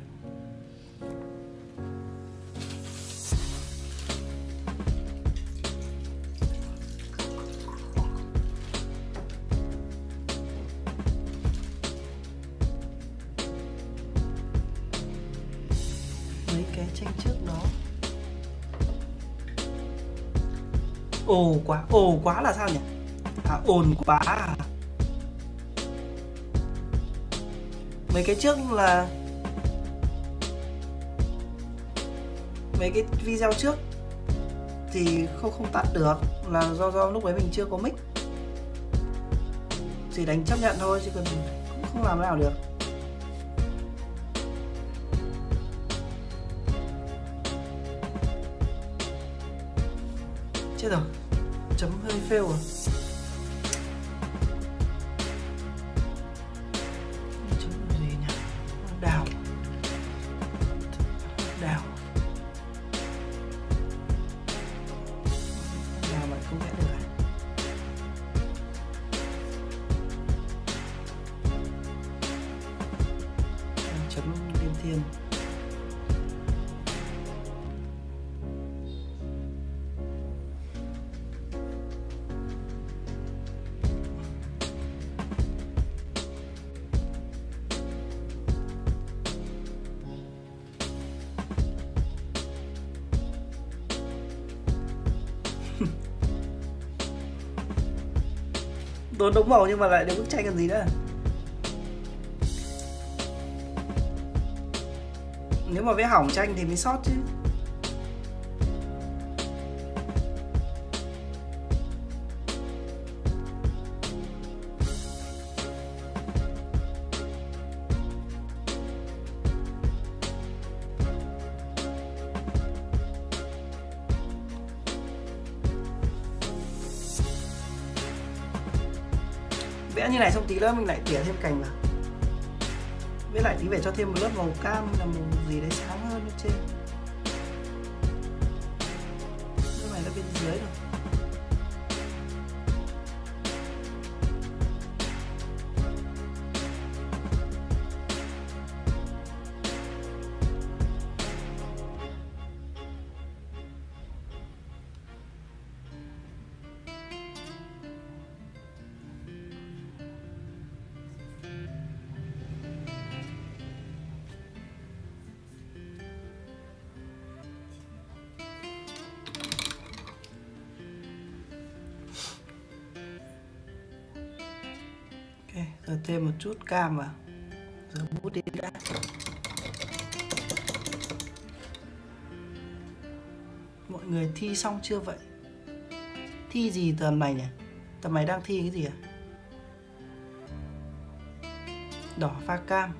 S1: Mấy cái tranh trước đó ồ quá là sao nhỉ? À, ồn quá à. Mấy cái trước là mấy cái video trước thì không tắt được là do lúc đấy mình chưa có mic, chỉ đánh chấp nhận thôi chứ còn cũng không làm nào được. Chết rồi, chấm hơi fail à. Thiên tốn đống màu nhưng mà lại được bức tranh còn gì nữa. Nếu mà vẽ hỏng tranh thì mới sót chứ. Vẽ như này xong tí nữa mình lại tỉa thêm cành vào. Với lại tí phải cho thêm một lớp màu cam là màu gì đấy sáng hơn bên trên. Cái này là bên dưới rồi. Ok, giờ thêm một chút cam vào. Giờ bút đi đã. Mọi người thi xong chưa vậy? Thi gì tầm này nhỉ? Tầm này đang thi cái gì à? Đỏ pha cam.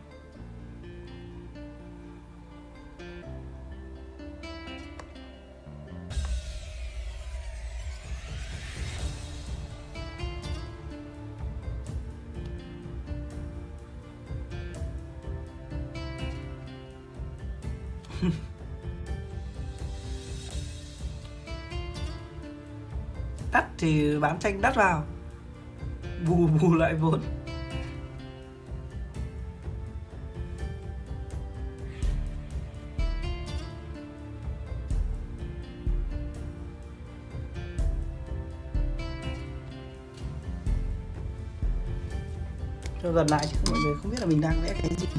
S1: Đắt thì bán tranh đắt vào, bù lại vốn. Cho gần lại chứ mọi người không biết là mình đang vẽ cái gì.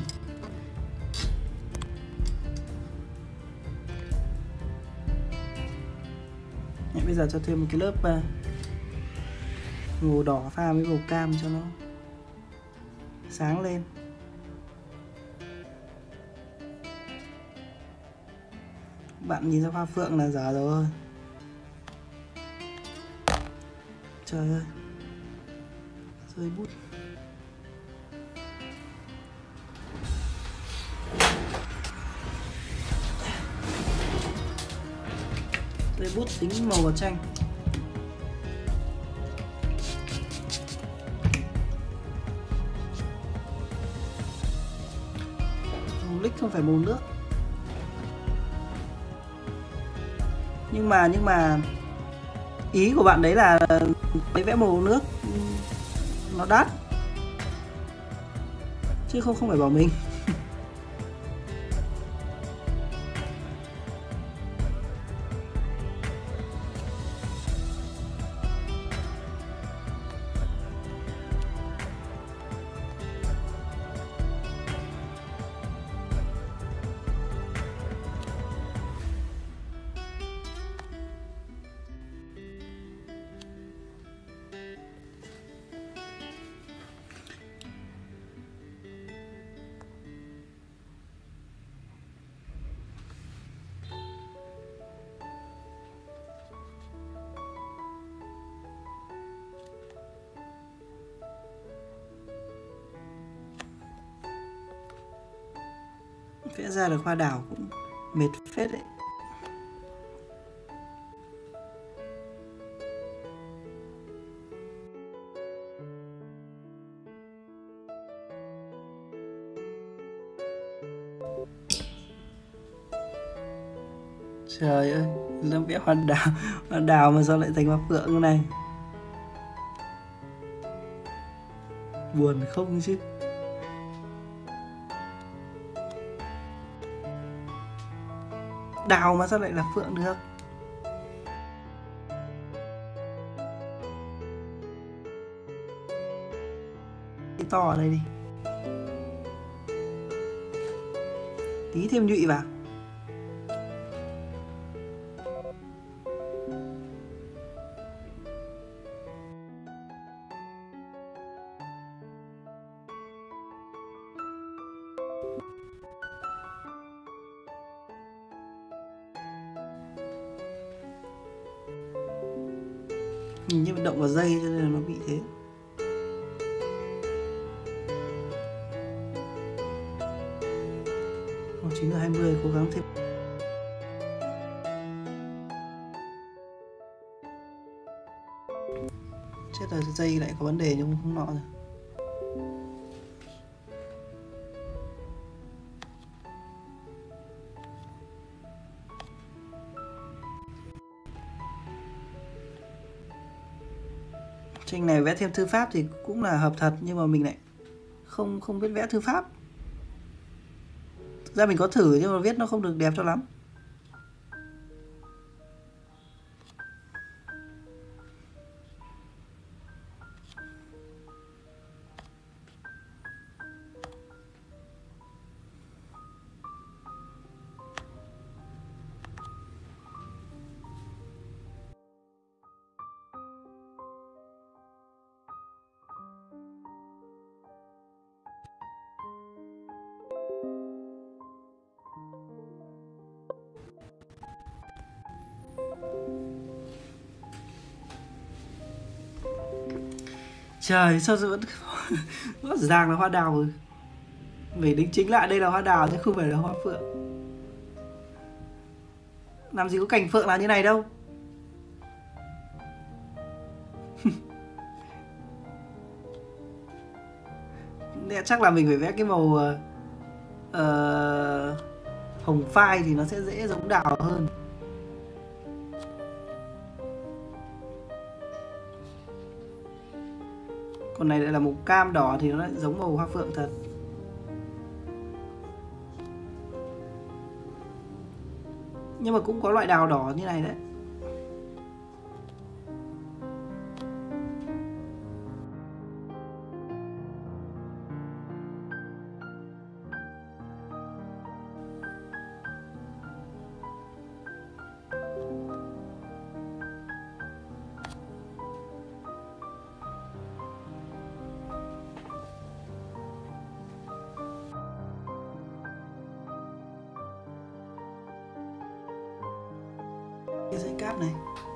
S1: Bây giờ cho thêm một cái lớp màu đỏ pha với màu cam cho nó sáng lên. Bạn nhìn ra hoa phượng là dở rồi. Trời ơi, rơi bút. Rơi bút dính màu vào tranh. Màu lích không phải màu nước. Nhưng mà ý của bạn đấy là đấy vẽ màu nước nó đắt chứ không phải bảo mình. Vẽ ra được hoa đào cũng mệt phết đấy. Trời ơi, lâm vẽ hoa đào mà sao lại thành hoa phượng như này? Buồn không chứ? Đào mà sao lại là phượng được? Tí to ở đây đi. Tí thêm nhụy vào. Nhìn như động vào dây cho nên là nó bị thế. Còn 9:20 cố gắng thêm. Chết rồi, dây lại có vấn đề nhưng không nọ rồi. Tranh này vẽ thêm thư pháp thì cũng là hợp thật, nhưng mà mình lại không biết vẽ thư pháp. Thực ra mình có thử nhưng mà viết nó không được đẹp cho lắm. Trời, sao vẫn rõ ràng là hoa đào rồi. Mình đính chính lại đây là hoa đào chứ không phải là hoa phượng. Làm gì có cành phượng là như này đâu. Chắc là mình phải vẽ cái màu hồng phai thì nó sẽ dễ giống đào hơn. Còn này lại là màu cam đỏ thì nó lại giống màu hoa phượng thật. Nhưng mà cũng có loại đào đỏ như này đấy. Cái dãy cáp này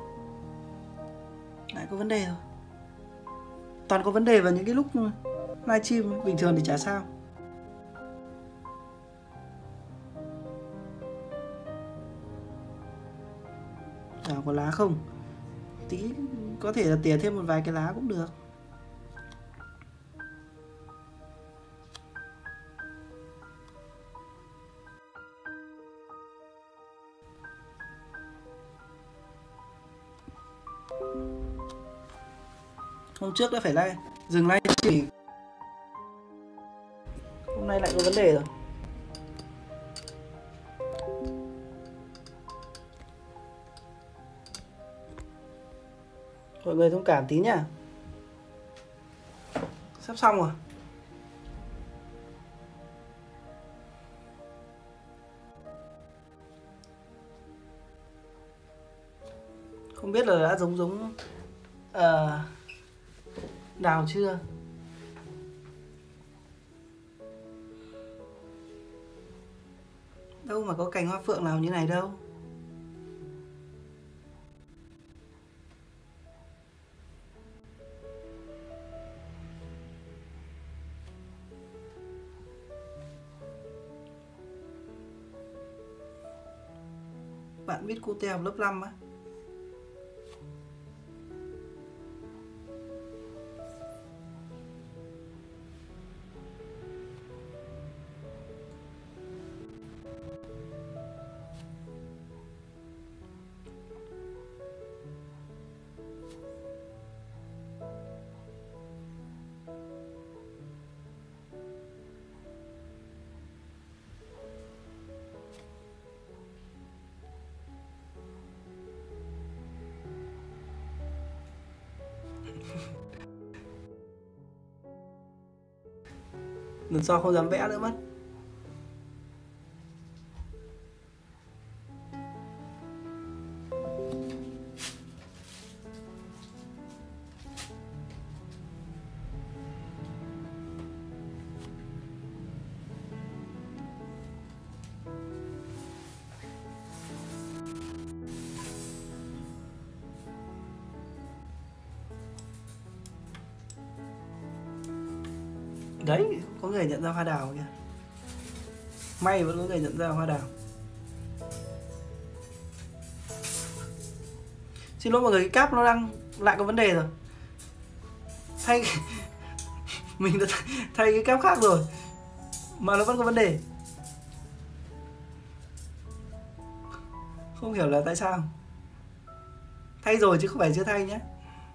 S1: lại có vấn đề rồi. Toàn có vấn đề vào những cái lúc livestream, bình thường thì chả sao. Chả có lá không? Tí có thể là tỉa thêm một vài cái lá cũng được. Hôm trước đã phải dừng livestream, hôm nay lại có vấn đề rồi. Mọi người thông cảm tí nhá. Sắp xong rồi. Không biết là đã giống đào chưa. Đâu mà có cành hoa phượng nào như này đâu. Bạn biết cô Tê học lớp 5 á? Lần sau không dám vẽ nữa mất. Đấy, có người nhận ra hoa đào kìa. May vẫn có người nhận ra hoa đào. Xin lỗi mọi người, cái cáp nó đang lại có vấn đề rồi. Mình đã thay cái cáp khác rồi mà nó vẫn có vấn đề. Không hiểu là tại sao. Thay rồi chứ không phải chưa thay nhé.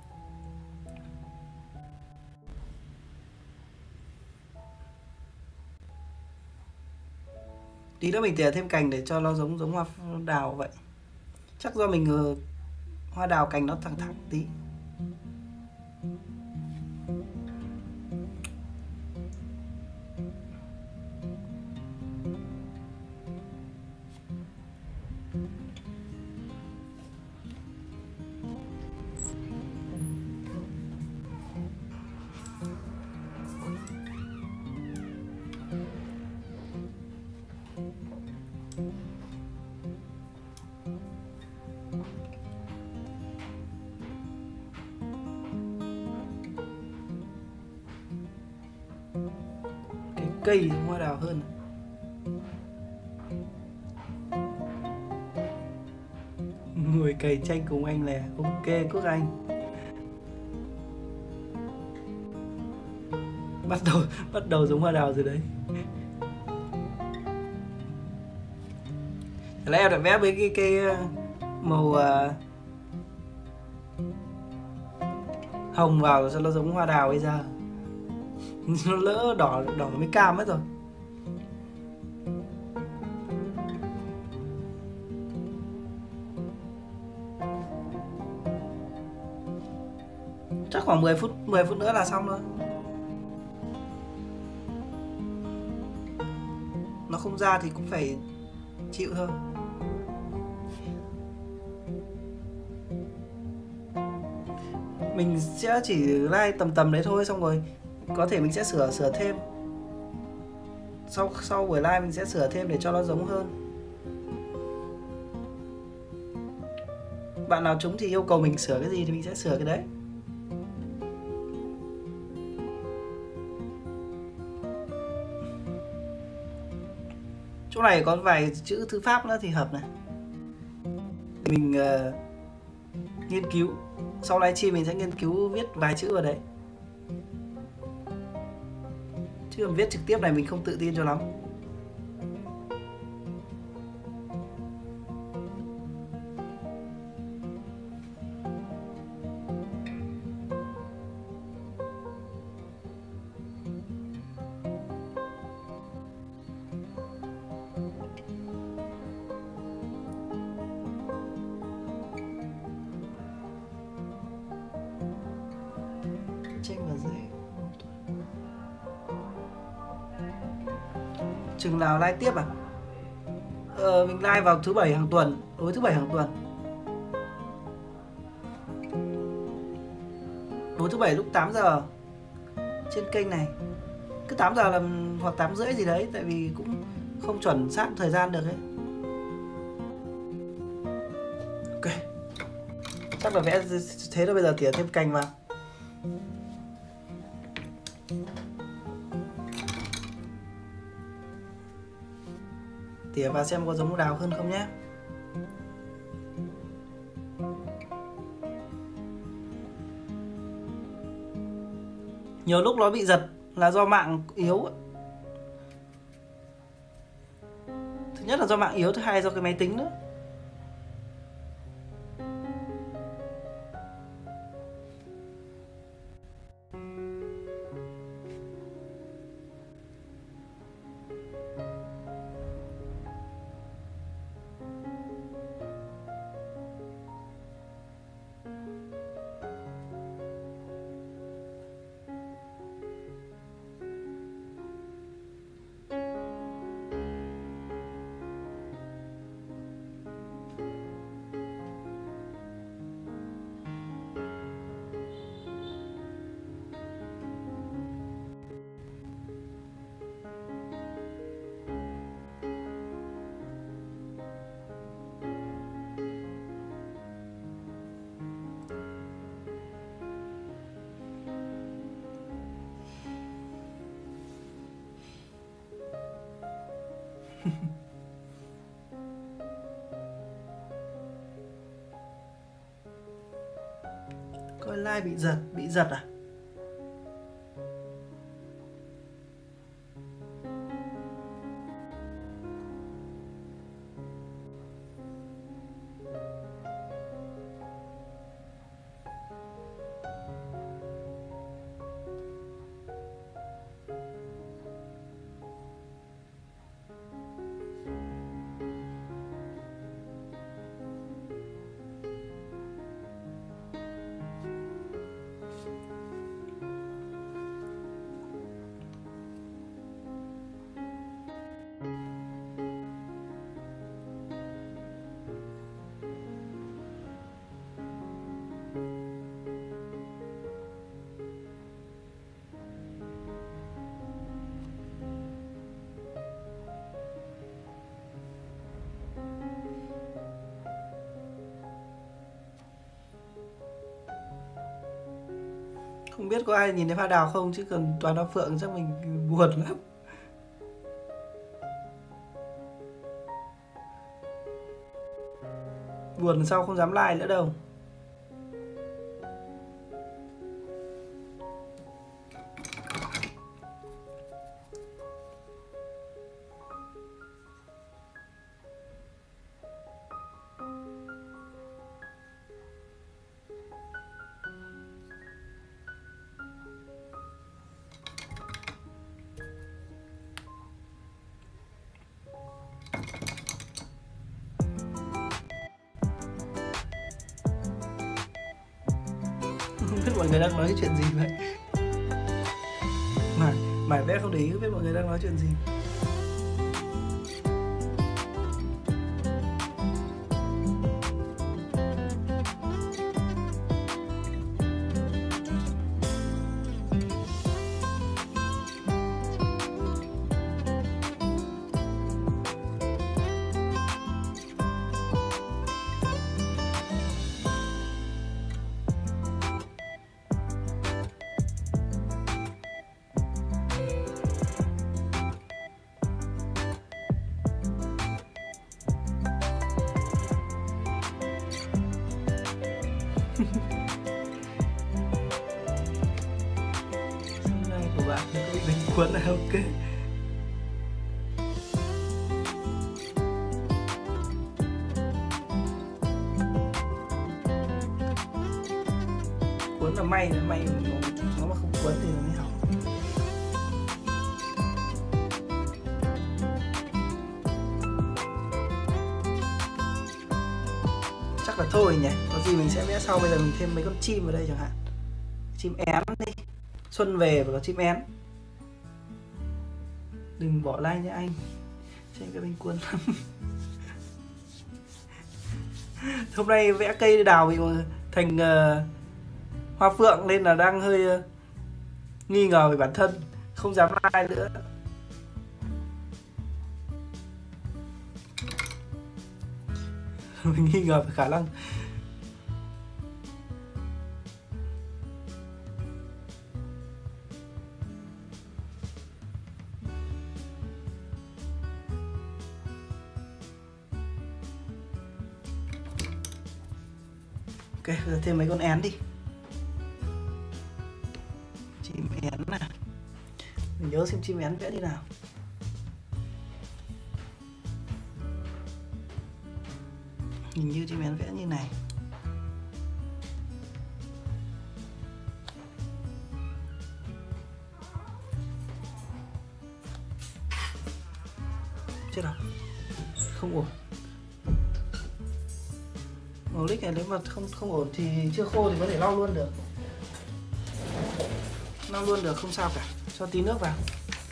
S1: Tí nữa mình tỉa thêm cành để cho nó giống hoa đào vậy. Chắc do mình hoa đào cành nó thẳng thẳng tí. Cây thì hoa đào hơn. Người cày tranh cùng anh là ok Quốc Anh. Bắt đầu giống hoa đào rồi đấy. Lẽ em lại vẽ với cái màu hồng vào cho nó giống hoa đào bây giờ. Nó lỡ đỏ với cam hết rồi. Chắc khoảng 10 phút nữa là xong thôi. Nó không ra thì cũng phải chịu thôi. Mình sẽ chỉ like tầm đấy thôi, xong rồi có thể mình sẽ sửa thêm. Sau buổi live mình sẽ sửa thêm để cho nó giống hơn. Bạn nào trúng thì yêu cầu mình sửa cái gì thì mình sẽ sửa cái đấy. Chỗ này có vài chữ thư pháp nữa thì hợp này. Mình nghiên cứu. Sau livestream mình sẽ nghiên cứu viết vài chữ vào đấy. Chứ mà viết trực tiếp này mình không tự tin cho lắm. Tranh và dễ. Chừng nào live tiếp à? Mình live vào thứ 7 hàng tuần, tối thứ 7 hàng tuần. Tối thứ 7 lúc 8 giờ trên kênh này. Cứ 8 giờ là hoặc 8 rưỡi gì đấy, tại vì cũng không chuẩn xác thời gian được ấy. Ok. Chắc là vẽ thế rồi, bây giờ tỉa thêm cành vào. Tỉa vào xem có giống đào hơn không nhé. Nhiều lúc nó bị giật là do mạng yếu. Thứ nhất là do mạng yếu, thứ hai là do cái máy tính nữa. Coi live bị giật à? Không biết có ai nhìn thấy hoa đào không, chứ còn toàn hoa phượng chắc mình buồn lắm. Buồn sau không dám like nữa đâu. mọi người đang nói cái chuyện gì vậy. Mải vẽ không để ý biết mọi người đang nói chuyện gì. Này của bạn có bị đánh cuốn là ok. Cuốn là may nó mà không cuốn thì nó mới hỏng. Chắc là thôi nhỉ, có gì mình sẽ vẽ sau. Bây giờ mình thêm mấy con chim vào đây chẳng hạn. Chim én đi, xuân về và có chim én. Đừng bỏ like nha anh, xem cái bánh cuốn lắm. Hôm nay vẽ cây đào bị thành hoa phượng nên là đang hơi nghi ngờ về bản thân, không dám like nữa. Mình nghi ngờ về khả năng. Ok, bây giờ thêm mấy con én đi. Chim én nào. Mình nhớ xem chim én vẽ như nào. Hình như chim én vẽ như này. Chết rồi, không ổn. Màu lích này nếu mà không ổn thì chưa khô thì có thể lau luôn được. Lau luôn được, không sao cả. Cho tí nước vào.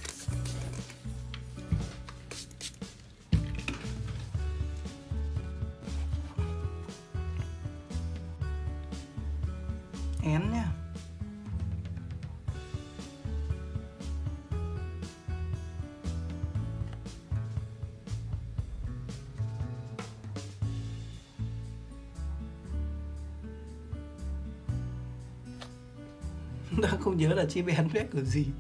S1: Én nhá. Đang không nhớ là chim én vẽ kiểu gì.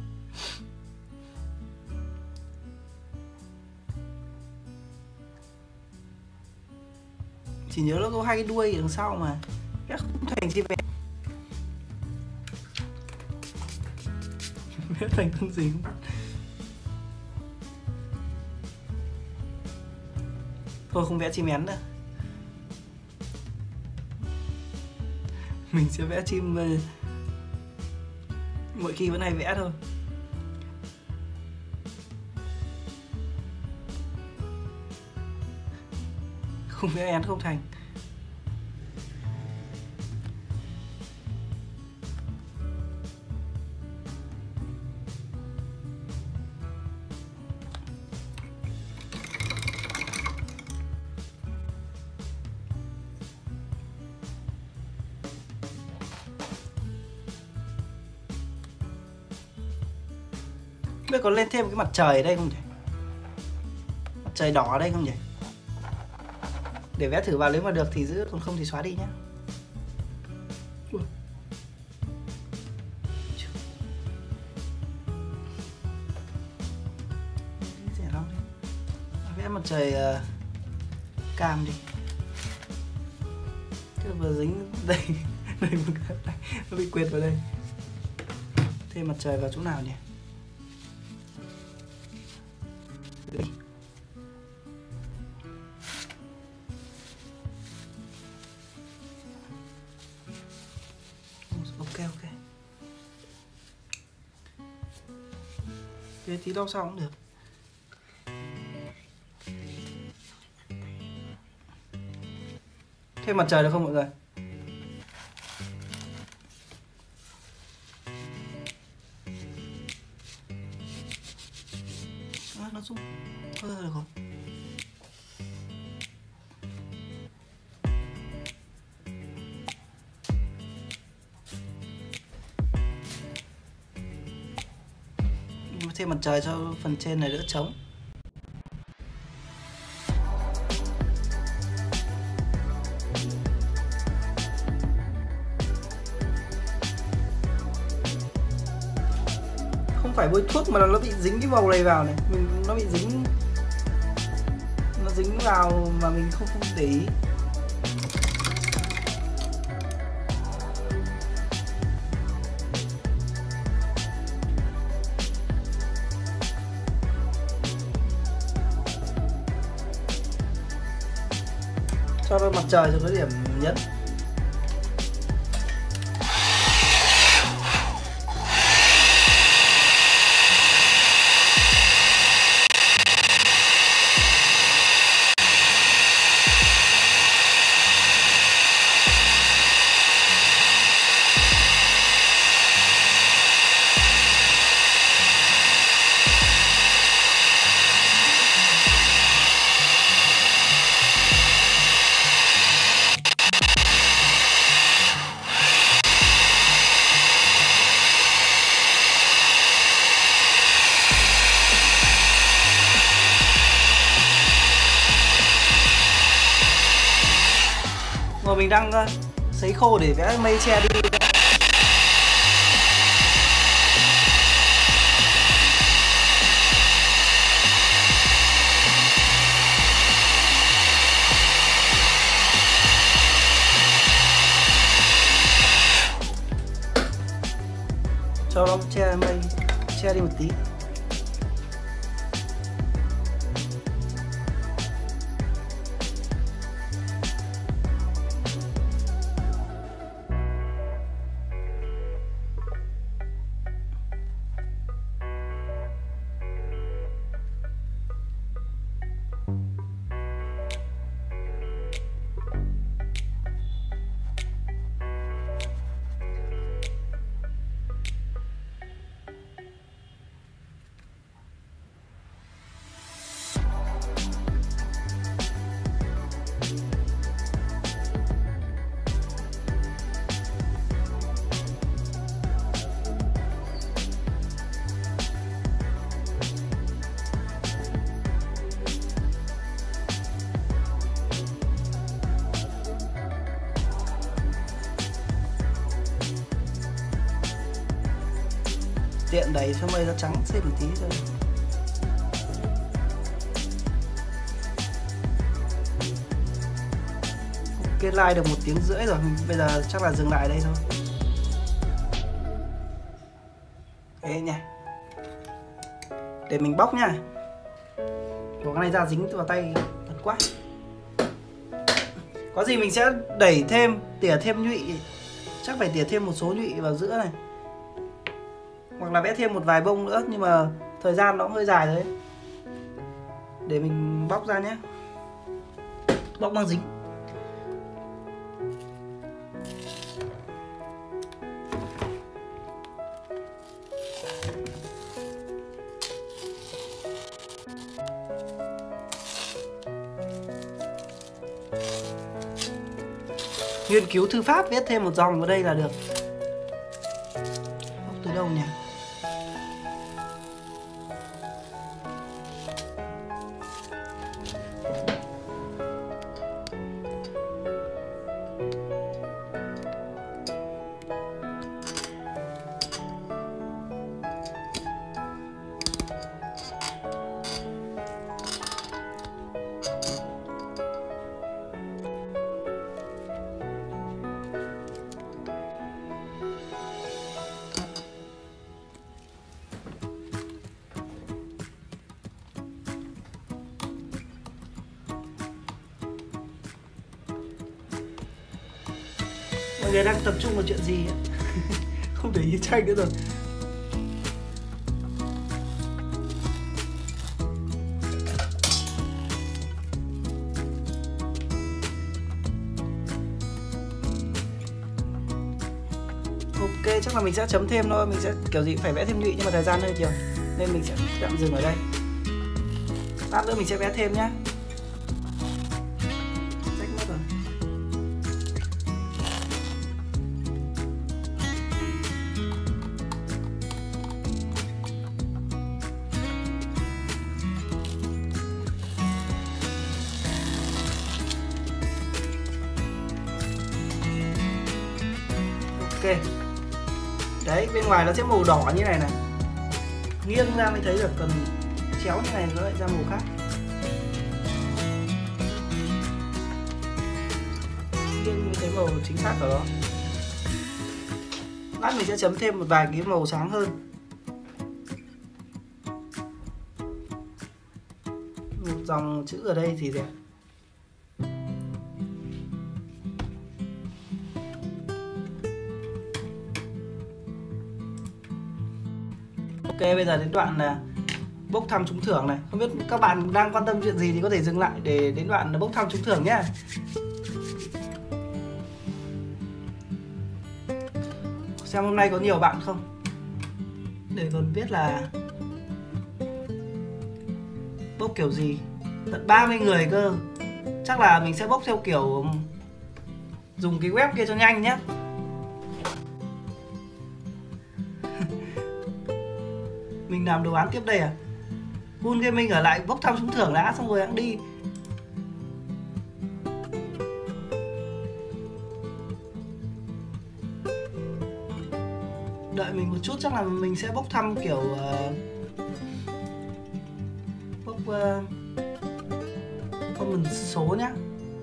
S1: Chỉ nhớ nó có hai cái đuôi đằng sau mà vẽ không thành chim én. Vẽ thành con gì không? Thôi không vẽ chim én nữa. Mình sẽ vẽ chim mỗi khi vẫn hay vẽ thôi. Không vẽ én không thành. Bây giờ có lên thêm cái mặt trời ở đây không nhỉ? Mặt trời đỏ ở đây không nhỉ? Để vẽ thử vào, nếu mà được thì giữ, còn không thì xóa đi nhé. Vẽ mặt trời cam đi. Cái vừa dính đây, nó bị quệt vào đây. Thêm mặt trời vào chỗ nào nhỉ? Ok. Thế tí lau sau cũng được. Thêm mặt trời được không mọi người? nó rung. Thôi được rồi. Thêm mặt trời cho phần trên này đỡ trống. Không phải bôi thuốc mà nó bị dính cái màu này vào này, nó bị dính, nó dính vào mà mình không để ý. Cho nó mặt trời cho nó điểm nhấn. Mà mình đang sấy khô để vẽ mây che đi. Cho nó che mây, che đi một tí. Tiện đẩy cho mây nó trắng xếp một tí thôi. Ok, like được 1 tiếng rưỡi rồi, bây giờ chắc là dừng lại đây thôi. Thế nha. Để mình bóc nha. Của cái này ra dính vào tay thật quá. Có gì mình sẽ đẩy thêm, tỉa thêm nhụy. Chắc phải tỉa thêm một số nhụy vào giữa này. Hoặc là vẽ thêm một vài bông nữa, nhưng mà thời gian nó cũng hơi dài rồi đấy. Để mình bóc ra nhé. Bóc băng dính. Nghiên cứu thư pháp viết thêm một dòng vào đây là được. Bóc từ đâu nhỉ? Mọi người đang tập trung vào chuyện gì ấy? Không để ý tranh nữa rồi. Ok, chắc là mình sẽ chấm thêm thôi. Mình sẽ kiểu gì phải vẽ thêm nhụy, nhưng mà thời gian hơi nhiều nên mình sẽ tạm dừng ở đây. Lát nữa mình sẽ vẽ thêm nhé. Rách mất rồi. Ok. Đấy, bên ngoài nó sẽ màu đỏ như này này. Nghiêng ra mới thấy được, còn chéo như này nó lại ra màu khác. Nghiêng mới thấy màu chính xác của nó. Lát mình sẽ chấm thêm một vài cái màu sáng hơn. Một dòng chữ ở đây thì đẹp. Ok, bây giờ đến đoạn là bốc thăm trúng thưởng này. Không biết các bạn đang quan tâm chuyện gì thì có thể dừng lại để đến đoạn bốc thăm trúng thưởng nhé. Xem hôm nay có nhiều bạn không, để còn biết là bốc kiểu gì. Tận 30 người cơ. Chắc là mình sẽ bốc theo kiểu dùng cái web kia cho nhanh nhé. Mình làm đồ án tiếp đây à? Bull Gaming ở lại bốc thăm trúng thưởng đã, xong rồi hãng đi. Đợi mình một chút, chắc là mình sẽ bốc thăm kiểu bốc comment số nhá.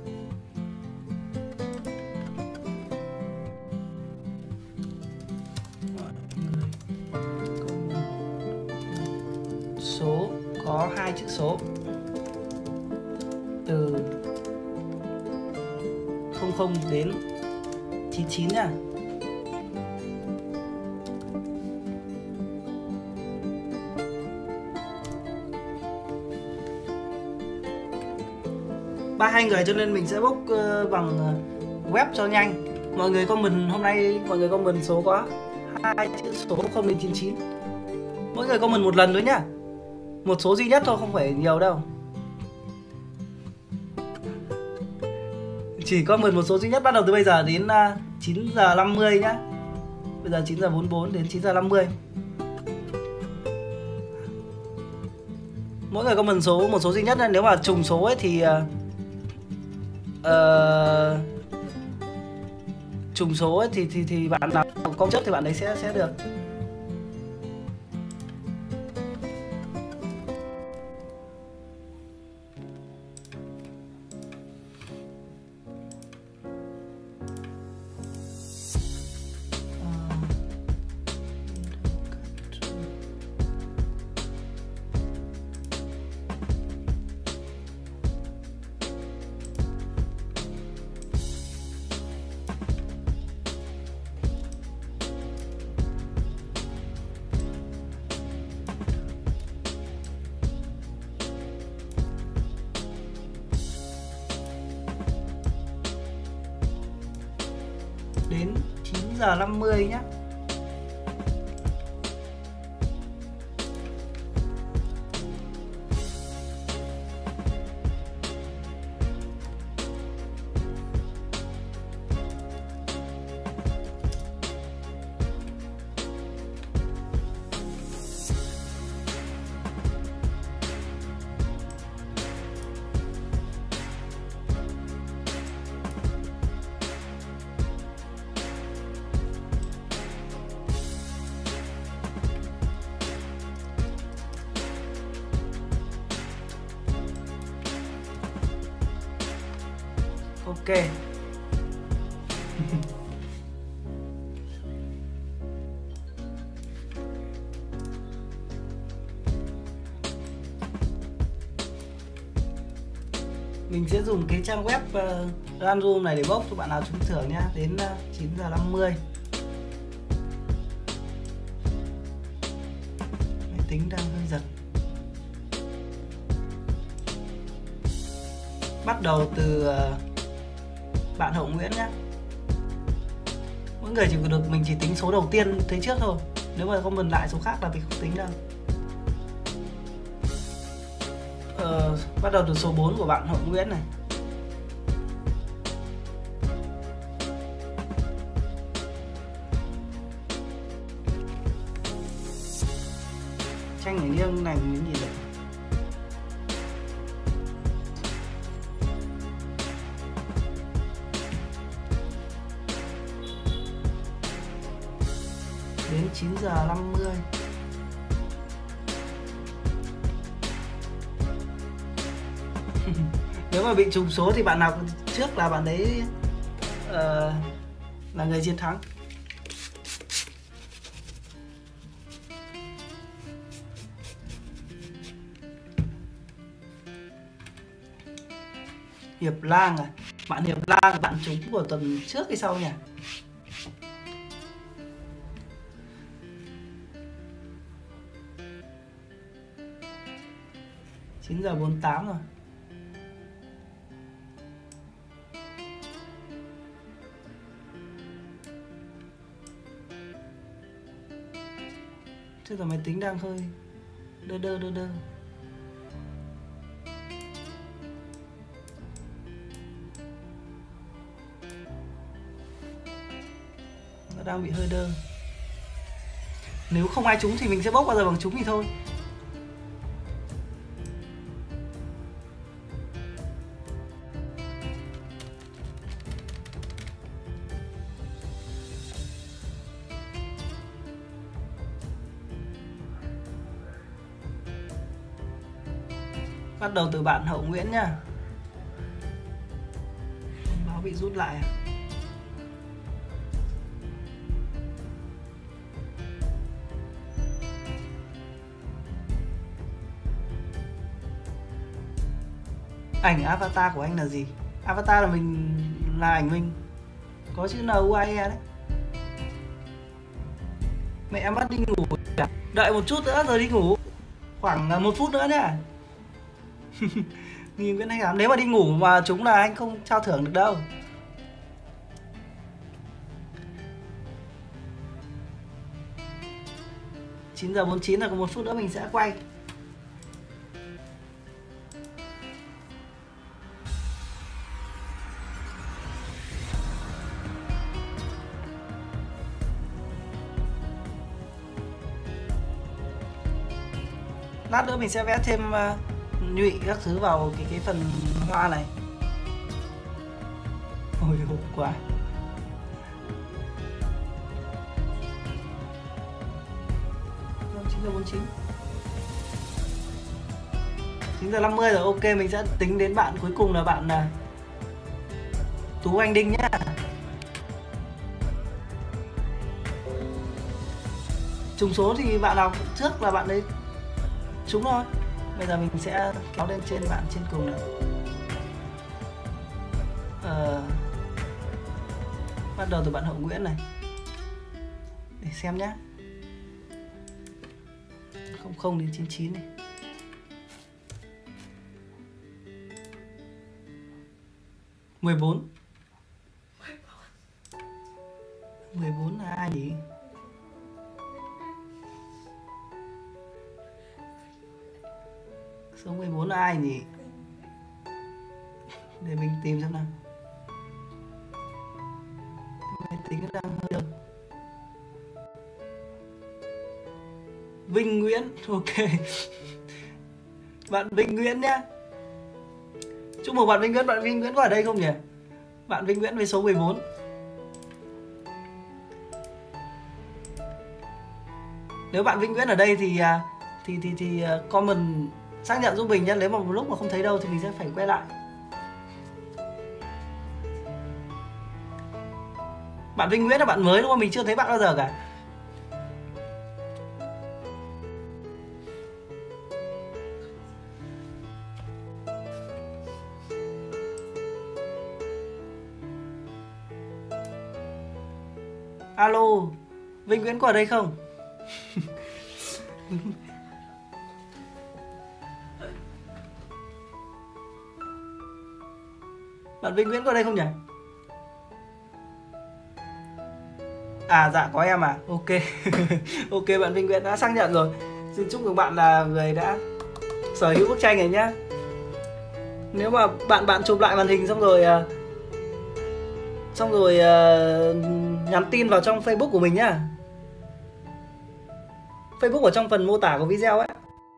S1: Số có 2 chữ số từ 00 đến 99 nha. Ba hai người cho nên mình sẽ bốc bằng web cho nhanh. Mọi người comment hôm nay mọi người comment số có 2 chữ số 0 đến 99. Mỗi người comment một lần thôi nhá. Một số duy nhất thôi, không phải nhiều đâu. Chỉ comment một số duy nhất, bắt đầu từ bây giờ đến 9 giờ 50 nhá. Bây giờ 9 giờ 44 đến 9 giờ 50. Mỗi người comment số một số duy nhất. Nếu mà trùng số ấy thì trùng số ấy thì bạn nào có trước thì bạn đấy sẽ được. Đến 9 giờ 50 nhé. Ok. Mình sẽ dùng cái trang web random này để bốc cho bạn nào trúng thưởng nhá. Đến 9 giờ 50. Máy tính đang hơi giật. Bắt đầu từ bạn Hậu Nguyễn nhé. Mỗi người chỉ được mình chỉ tính số đầu tiên thấy trước thôi. Nếu mà không cần lại số khác là mình không tính đâu. Bắt đầu từ số 4 của bạn Hậu Nguyễn này. Tranh ở nghiêng này những gì vậy? Đến 9 giờ 50. Nếu mà bị trùng số thì bạn nào trước là bạn đấy là người chiến thắng. Hiệp Lang à? Bạn Hiệp Lang, bạn trúng của tuần trước hay sau nhỉ? Chín giờ 48 rồi. Thế giờ máy tính đang hơi đơ đơ. Nó đang bị hơi đơ. Nếu không ai trúng thì mình sẽ bốc bao giờ bằng trúng thì thôi. Bắt đầu từ bạn Hậu Nguyễn nha. Báo bị rút lại à? Ảnh avatar của anh là gì? Avatar là ảnh mình. Có chữ NUAE đấy. Mẹ em bắt đi ngủ. Đợi một chút nữa rồi đi ngủ. Khoảng 1 phút nữa nhá. Nhìn Nguyễn Thanh Thám, nếu mà đi ngủ mà chúng là anh không trao thưởng được đâu. Chín giờ 49 là còn 1 phút nữa mình sẽ quay. Lát nữa mình sẽ vẽ thêm nhụy các thứ vào cái phần hoa này. Ôi hộp quá. Năm 9 giờ 49. 9 giờ 50 rồi, ok, mình sẽ tính đến bạn cuối cùng là bạn Tú Anh Đinh nhá. Trùng số thì bạn nào trước là bạn đấy trúng thôi. Bây giờ mình sẽ kéo lên trên bạn trên cùng này. Bắt đầu từ bạn Hậu Nguyễn này. Để xem nhá. 00 đến 99 này. Mười bốn là ai nhỉ? Số 14 là ai nhỉ? Để mình tìm xem nào. Máy tính nó đang hơi được. Vinh Nguyễn, ok. Bạn Vinh Nguyễn nhá. Chúc mừng bạn Vinh Nguyễn. Bạn Vinh Nguyễn có ở đây không nhỉ? Bạn Vinh Nguyễn với số 14. Nếu bạn Vinh Nguyễn ở đây thì comment xác nhận giúp mình nhé. Nếu mà một lúc mà không thấy đâu thì mình sẽ phải quay lại. Bạn Vinh Nguyễn là bạn mới đúng không? Mình chưa thấy bạn bao giờ cả. Alo, Vinh Nguyễn có ở đây không? Bạn Vinh Nguyễn có ở đây không nhỉ? À dạ có em à, ok. Ok, bạn Vinh Nguyễn đã xác nhận rồi. Xin chúc mừng bạn là người đã sở hữu bức tranh này nhá. Nếu mà bạn chụp lại màn hình xong rồi nhắn tin vào trong Facebook của mình nhá. Facebook ở trong phần mô tả của video ấy.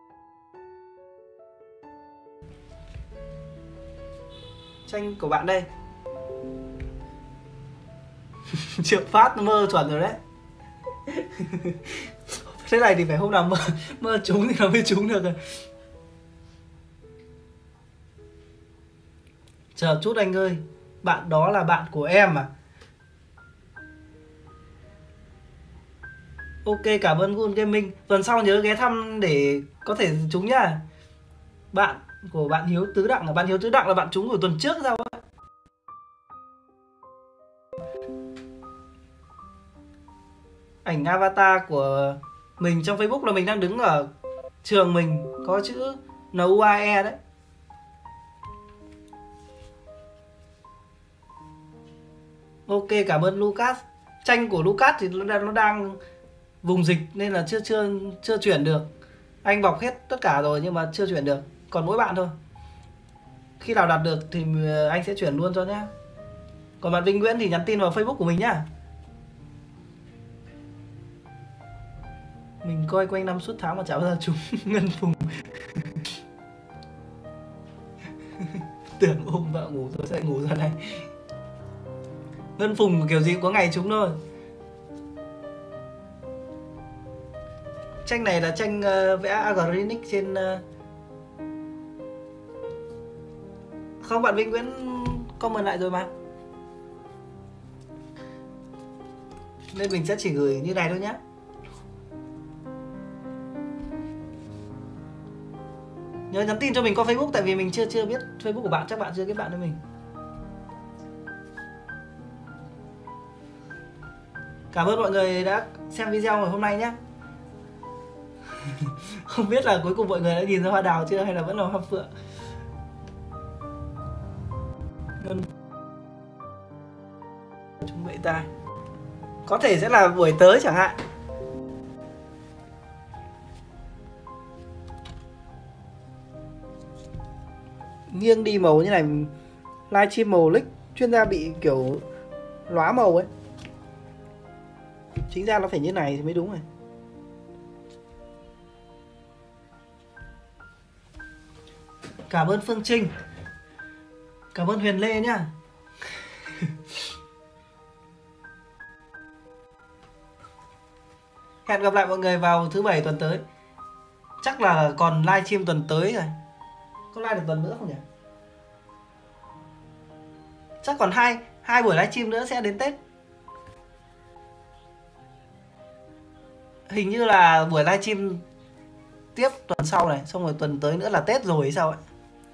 S1: Tranh của bạn đây. Triệu phát mơ chuẩn rồi đấy. Thế này thì phải hôm nào mơ trúng thì nó mới trúng được rồi. Chờ chút anh ơi. Bạn đó là bạn của em à? Ok, cảm ơn Gun Gaming. Tuần sau nhớ ghé thăm để có thể trúng nhá. Bạn của bạn Hiếu Tứ Đặng là bạn Hiếu Tứ Đặng là bạn trúng của tuần trước sao ấy. Ảnh avatar của mình trong Facebook là mình đang đứng ở trường mình, có chữ NUAE đấy. Ok, cảm ơn Lucas. Tranh của Lucas thì nó đang vùng dịch nên là chưa chuyển được. Anh bọc hết tất cả rồi nhưng mà chưa chuyển được. Còn mỗi bạn thôi. Khi nào đặt được thì anh sẽ chuyển luôn cho nhá. Còn bạn Vinh Nguyễn thì nhắn tin vào Facebook của mình nhá. Mình coi quanh năm suốt tháng mà chả bao giờ trúng Ngân Phùng. Tưởng ôm vợ ngủ rồi sẽ ngủ ra đây. Ngân Phùng kiểu gì cũng có ngày trúng thôi. Tranh này là tranh vẽ acrylic trên không, bạn Vinh Nguyễn comment lại rồi mà. Nên mình sẽ chỉ gửi như này thôi nhé. Nhớ nhắn tin cho mình qua Facebook, tại vì mình chưa biết Facebook của bạn, chắc bạn chưa kết bạn với mình. Cảm ơn mọi người đã xem video ngày hôm nay nhé. Không biết là cuối cùng mọi người đã nhìn ra hoa đào chưa hay là vẫn là hoa phượng. Chúng vậy ta. Có thể sẽ là buổi tới chẳng hạn. Nghiêng đi màu như này, livestream màu lích chuyên gia bị kiểu lóa màu ấy. Chính ra nó phải như này thì mới đúng rồi. Cảm ơn Phương Trinh. Cảm ơn Huyền Lê nhá. Hẹn gặp lại mọi người vào thứ Bảy tuần tới. Chắc là còn livestream tuần tới rồi. Có live được tuần nữa không nhỉ? Chắc còn hai buổi livestream nữa sẽ đến Tết. Hình như là buổi livestream tiếp tuần sau này, xong rồi tuần tới nữa là Tết rồi hay sao ấy.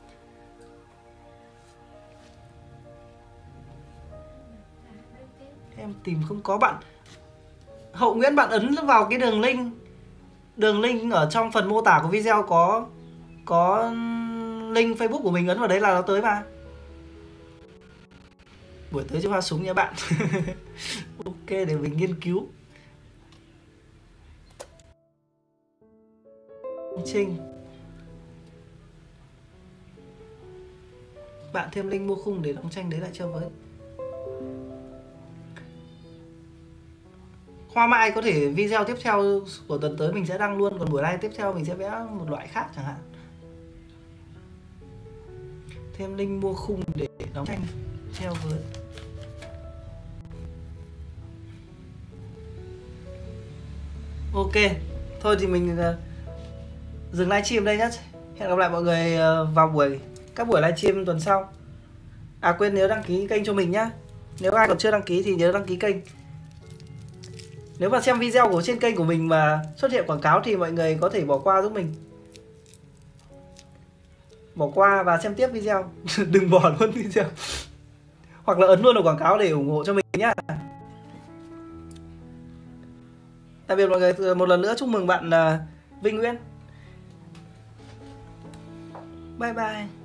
S1: Em tìm không có bạn. Hậu Nguyễn, bạn ấn vào cái đường link ở trong phần mô tả của video, có link Facebook của mình, ấn vào đấy là nó tới mà. Buổi tới cho hoa súng nha bạn. Ok, để mình nghiên cứu. Trinh, bạn thêm link mua khung để đóng tranh đấy lại cho với. Hoa mai có thể video tiếp theo của tuần tới mình sẽ đăng luôn, còn buổi live tiếp theo mình sẽ vẽ một loại khác chẳng hạn. Thêm link mua khung để đóng tranh theo với. Ok, thôi thì mình dừng livestream đây nhé. Hẹn gặp lại mọi người vào các buổi livestream tuần sau. À quên, nhớ đăng ký kênh cho mình nhá. Nếu ai còn chưa đăng ký thì nhớ đăng ký kênh. Nếu mà xem video của trên kênh của mình mà xuất hiện quảng cáo thì mọi người có thể bỏ qua giúp mình. Bỏ qua và xem tiếp video. Đừng bỏ luôn video. Hoặc là ấn luôn vào quảng cáo để ủng hộ cho mình nhá. Tạm biệt mọi người. Một lần nữa chúc mừng bạn Vinh Nguyễn. Bye bye.